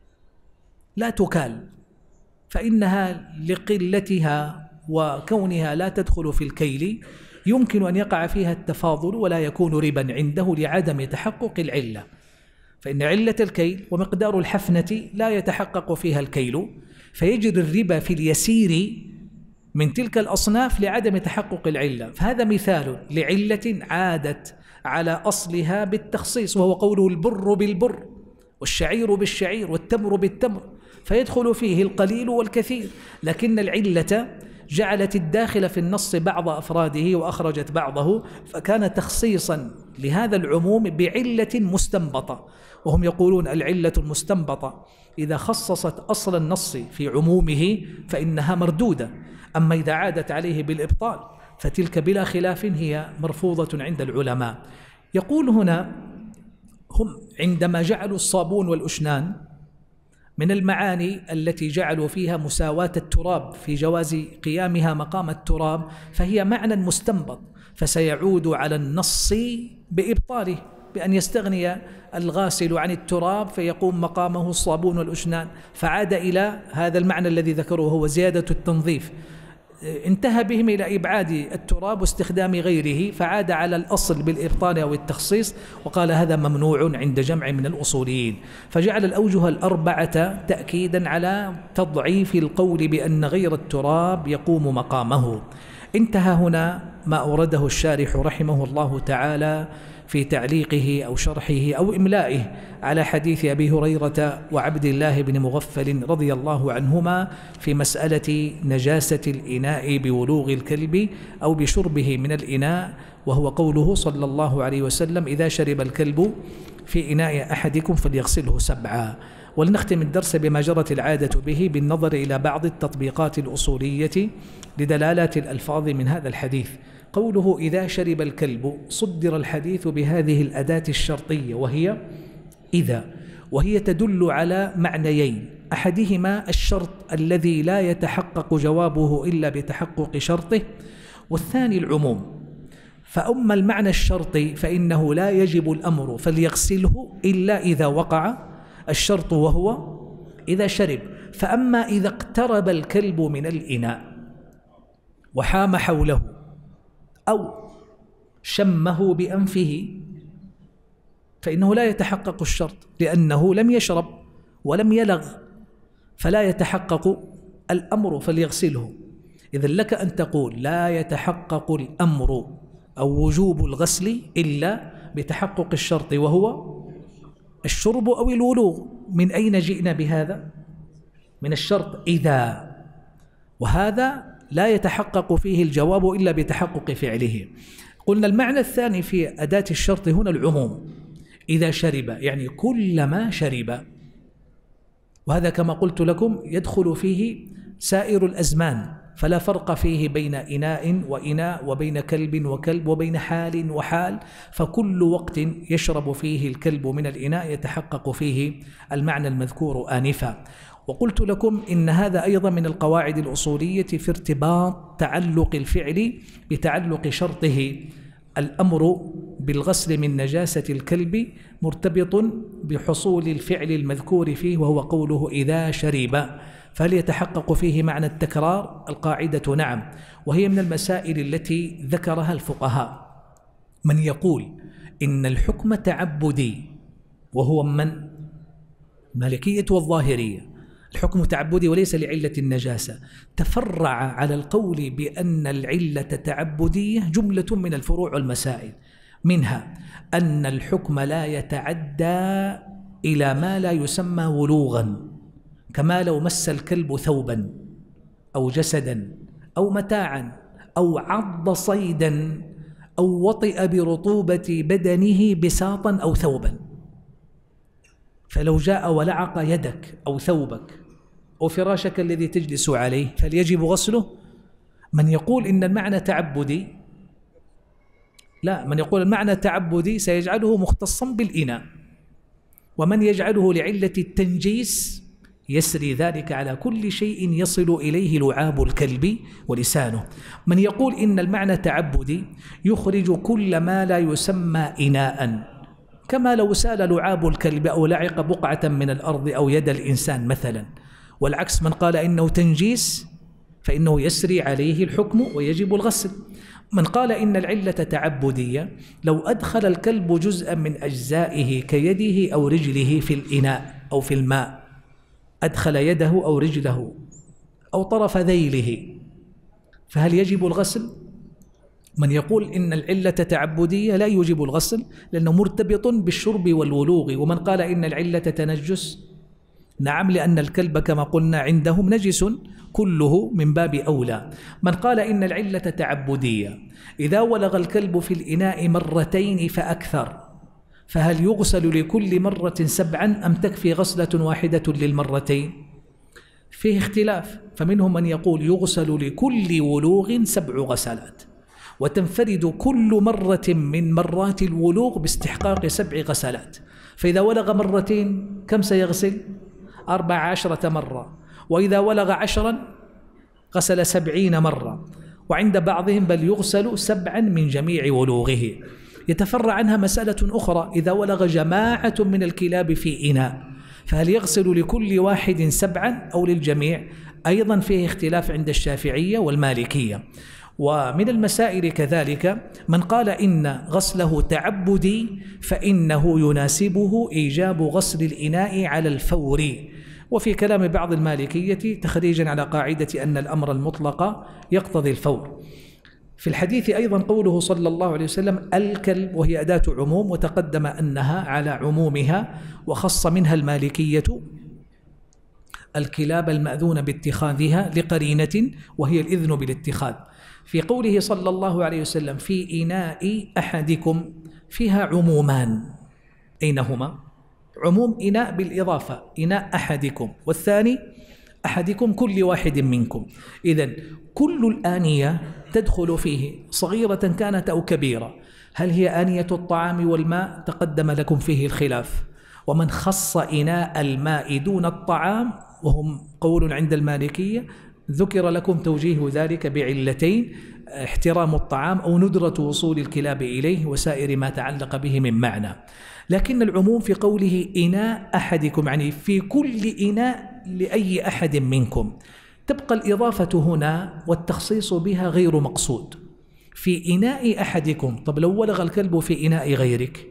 لا تكال، فإنها لقلتها وكونها لا تدخل في الكيل يمكن أن يقع فيها التفاضل ولا يكون ربا عنده لعدم تحقق العلة، فإن علة الكيل ومقدار الحفنة لا يتحقق فيها الكيل، فيجري الربا في اليسير من تلك الأصناف لعدم تحقق العلة. فهذا مثال لعلة عادت على أصلها بالتخصيص، وهو قوله البر بالبر والشعير بالشعير والتمر بالتمر، فيدخل فيه القليل والكثير، لكن العلة جعلت الداخل في النص بعض أفراده وأخرجت بعضه، فكان تخصيصا لهذا العموم بعلة مستنبطة. وهم يقولون العلة المستنبطة إذا خصصت أصل النص في عمومه فإنها مردودة، أما إذا عادت عليه بالإبطال فتلك بلا خلاف هي مرفوضة عند العلماء. يقول هنا هم عندما جعلوا الصابون والأشنان من المعاني التي جعلوا فيها مساواة التراب في جواز قيامها مقام التراب، فهي معنى مستنبط، فسيعود على النص بإبطاله، بأن يستغني الغاسل عن التراب فيقوم مقامه الصابون والأشنان، فعاد إلى هذا المعنى الذي ذكروه هو زيادة التنظيف. انتهى بهم إلى إبعاد التراب واستخدام غيره، فعاد على الأصل بالإبطال أو التخصيص، وقال هذا ممنوع عند جمع من الأصوليين. فجعل الأوجه الأربعة تأكيدا على تضعيف القول بأن غير التراب يقوم مقامه. انتهى هنا ما أورده الشارح رحمه الله تعالى في تعليقه أو شرحه أو إملائه على حديث أبي هريرة وعبد الله بن مغفل رضي الله عنهما في مسألة نجاسة الإناء بولوغ الكلب أو بشربه من الإناء، وهو قوله صلى الله عليه وسلم: إذا شرب الكلب في إناء أحدكم فليغسله 7. ولنختم الدرس بما جرت العادة به بالنظر إلى بعض التطبيقات الأصولية لدلالات الألفاظ من هذا الحديث. قوله إذا شرب الكلب صدر الحديث بهذه الأداة الشرطية وهي إذا، وهي تدل على معنيين: أحدهما الشرط الذي لا يتحقق جوابه إلا بتحقق شرطه، والثاني العموم. فأما المعنى الشرطي فإنه لا يجب الأمر فليغسله إلا إذا وقع الشرط وهو إذا شرب. فأما إذا اقترب الكلب من الإناء وحام حوله أو شمه بأنفه فإنه لا يتحقق الشرط، لأنه لم يشرب ولم يلغ، فلا يتحقق الأمر فليغسله. إذن لك أن تقول لا يتحقق الأمر أو وجوب الغسل إلا بتحقق الشرط وهو الشرب أو الولوغ. من أين جئنا بهذا؟ من الشرط إذا، وهذا لا يتحقق فيه الجواب إلا بتحقق فعله. قلنا المعنى الثاني في أداة الشرط هنا العموم، إذا شرب يعني كلما شرب، وهذا كما قلت لكم يدخل فيه سائر الأزمان، فلا فرق فيه بين إناء وإناء وبين كلب وكلب وبين حال وحال، فكل وقت يشرب فيه الكلب من الإناء يتحقق فيه المعنى المذكور آنفا. وقلت لكم إن هذا أيضا من القواعد الأصولية في ارتباط تعلق الفعل بتعلق شرطه. الأمر بالغسل من نجاسة الكلب مرتبط بحصول الفعل المذكور فيه وهو قوله إذا شرب، فهل يتحقق فيه معنى التكرار؟ القاعدة نعم، وهي من المسائل التي ذكرها الفقهاء. من يقول إن الحكم تعبدي، وهو من المالكية والظاهرية، الحكم تعبدي وليس لعلة النجاسة، تفرع على القول بأن العلة تعبدية جملة من الفروع والمسائل، منها أن الحكم لا يتعدى إلى ما لا يسمى ولوغا، كما لو مس الكلب ثوبا أو جسدا أو متاعا أو عض صيدا أو وطئ برطوبة بدنه بساطا أو ثوبا. فلو جاء ولعق يدك أو ثوبك أو فراشك الذي تجلس عليه فليجب غسله؟ من يقول إن المعنى تعبدي، لا، من يقول المعنى تعبدي سيجعله مختصا بالإناء، ومن يجعله لعلة التنجيس يسري ذلك على كل شيء يصل إليه لعاب الكلب ولسانه. من يقول إن المعنى تعبدي يخرج كل ما لا يسمى إناء، كما لو سال لعاب الكلب أو لعق بقعة من الأرض أو يد الإنسان مثلا. والعكس، من قال إنه تنجيس فإنه يسري عليه الحكم ويجب الغسل. من قال إن العلة تعبدية لو أدخل الكلب جزءا من أجزائه كيده أو رجله في الإناء أو في الماء، أدخل يده أو رجله أو طرف ذيله، فهل يجب الغسل؟ من يقول إن العلة تعبدية لا يوجب الغسل لأنه مرتبط بالشرب والولوغ. ومن قال إن العلة تنجس، نعم، لأن الكلب كما قلنا عندهم نجس كله من باب أولى. من قال إن العلة تعبدية، إذا ولغ الكلب في الإناء مرتين فأكثر، فهل يغسل لكل مرة 7 أم تكفي غسلة واحدة للمرتين؟ فيه اختلاف، فمنهم من يقول يغسل لكل ولوغ 7 غسلات، وتنفرد كل مرة من مرات الولوغ باستحقاق 7 غسلات. فإذا ولغ مرتين كم سيغسل؟ 14 مرة، وإذا ولغ 10 غسل 70 مرة، وعند بعضهم بل يغسل 7 من جميع ولوغه. يتفرع عنها مسألة أخرى، إذا ولغ جماعة من الكلاب في إناء فهل يغسل لكل واحد 7 أو للجميع؟ أيضا فيه اختلاف عند الشافعية والمالكية. ومن المسائل كذلك من قال إن غسله تعبدي فإنه يناسبه إيجاب غسل الإناء على الفور. وفي كلام بعض المالكية تخريجا على قاعدة أن الأمر المطلق يقتضي الفور. في الحديث أيضا قوله صلى الله عليه وسلم الكلب، وهي أداة عموم، وتقدم أنها على عمومها، وخص منها المالكية الكلاب المأذون باتخاذها لقرينة وهي الإذن بالاتخاذ. في قوله صلى الله عليه وسلم في إناء أحدكم فيها عمومان، أين هما؟ عموم إناء بالإضافة، إناء أحدكم، والثاني أحدكم كل واحد منكم. إذن كل الآنية تدخل فيه صغيرة كانت أو كبيرة. هل هي آنية الطعام والماء؟ تقدم لكم فيه الخلاف. ومن خص إناء الماء دون الطعام وهم قول عند المالكية ذكر لكم توجيه ذلك بعلتين: احترام الطعام أو ندرة وصول الكلاب إليه وسائر ما تعلق به من معنى. لكن العموم في قوله إناء أحدكم يعني في كل إناء لأي أحد منكم. تبقى الإضافة هنا والتخصيص بها غير مقصود. في إناء أحدكم، طب لو ولغ الكلب في إناء غيرك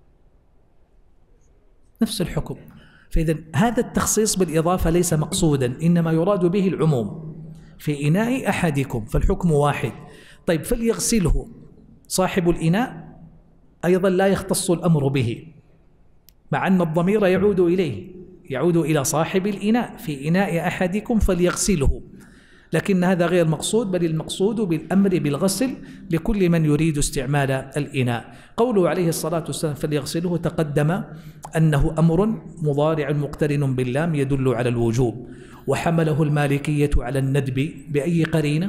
نفس الحكم. فإذا هذا التخصيص بالإضافة ليس مقصودا، إنما يراد به العموم. في إناء أحدكم فالحكم واحد. طيب فليغسله صاحب الإناء أيضا لا يختص الأمر به، مع أن الضمير يعود إليه، يعود إلى صاحب الإناء. في إناء أحدكم فليغسله، لكن هذا غير مقصود، بل المقصود بالأمر بالغسل لكل من يريد استعمال الإناء. قوله عليه الصلاة والسلام فليغسله تقدم أنه أمر مضارع مقترن باللام يدل على الوجوب، وحمله المالكية على الندب بأي قرينة؟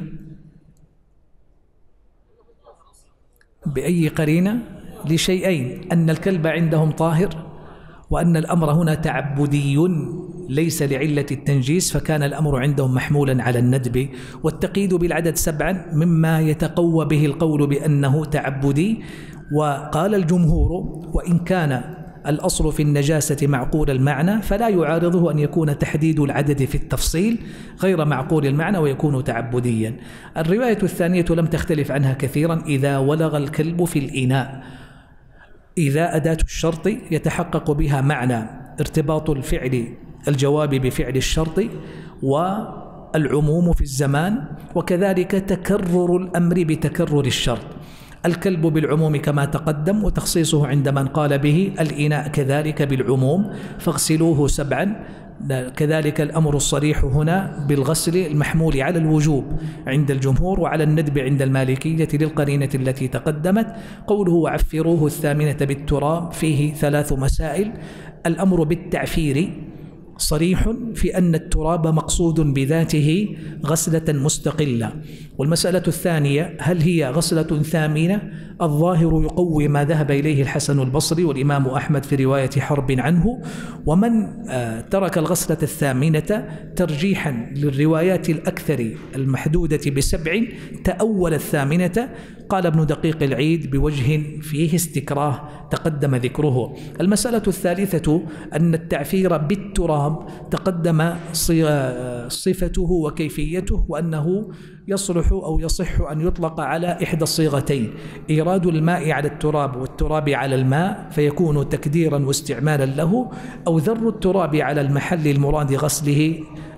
بأي قرينة؟ لشيئين: أن الكلب عندهم طاهر، وأن الأمر هنا تعبدي ليس لعلة التنجيس، فكان الأمر عندهم محمولا على الندب. والتقييد بالعدد 7 مما يتقوى به القول بأنه تعبدي. وقال الجمهور وإن كان الأصل في النجاسة معقول المعنى فلا يعارضه أن يكون تحديد العدد في التفصيل غير معقول المعنى ويكون تعبديا. الرواية الثانية لم تختلف عنها كثيرا: إذا ولغ الكلب في الإناء. إذا أداة الشرط يتحقق بها معنى ارتباط الفعل الجواب بفعل الشرط والعموم في الزمان، وكذلك تكرر الأمر بتكرر الشرط. الكلب بالعموم كما تقدم، وتخصيصه عند من قال به. الإناء كذلك بالعموم فاغسلوه 7. كذلك الأمر الصريح هنا بالغسل المحمول على الوجوب عند الجمهور وعلى الندب عند المالكية للقرينة التي تقدمت. قوله وعفروه 8 بالتراب فيه 3 مسائل. الأمر بالتعفير صريح في أن التراب مقصود بذاته غسلة مستقلة. والمسألة الثانية: هل هي غسلة ثامنة؟ الظاهر يقوي ما ذهب إليه الحسن البصري والإمام أحمد في رواية حرب عنه. ومن ترك الغسلة الثامنة ترجيحا للروايات الأكثر المحدودة ب7 تأول 8. قال ابن دقيق العيد بوجه فيه استكراه تقدم ذكره. المسألة الثالثة أن التعفير بالتراب تقدم صفته وكيفيته، وأنه يصلح أو يصح أن يطلق على إحدى الصيغتين: إيراد الماء على التراب والتراب على الماء فيكون تكديرا واستعمالا له، أو ذر التراب على المحل المراد غسله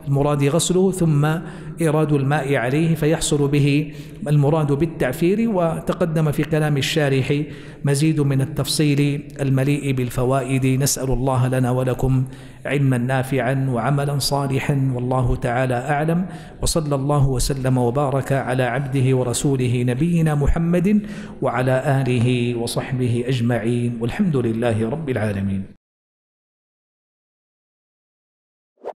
المراد غسله ثم إيراد الماء عليه فيحصل به المراد بالتعفير. وتقدم في كلام الشارح مزيد من التفصيل المليء بالفوائد. نسأل الله لنا ولكم علما نافعا وعملا صالحا، والله تعالى أعلم، وصلى الله وسلم وبارك على عبده ورسوله نبينا محمد وعلى آله وصحبه أجمعين، والحمد لله رب العالمين.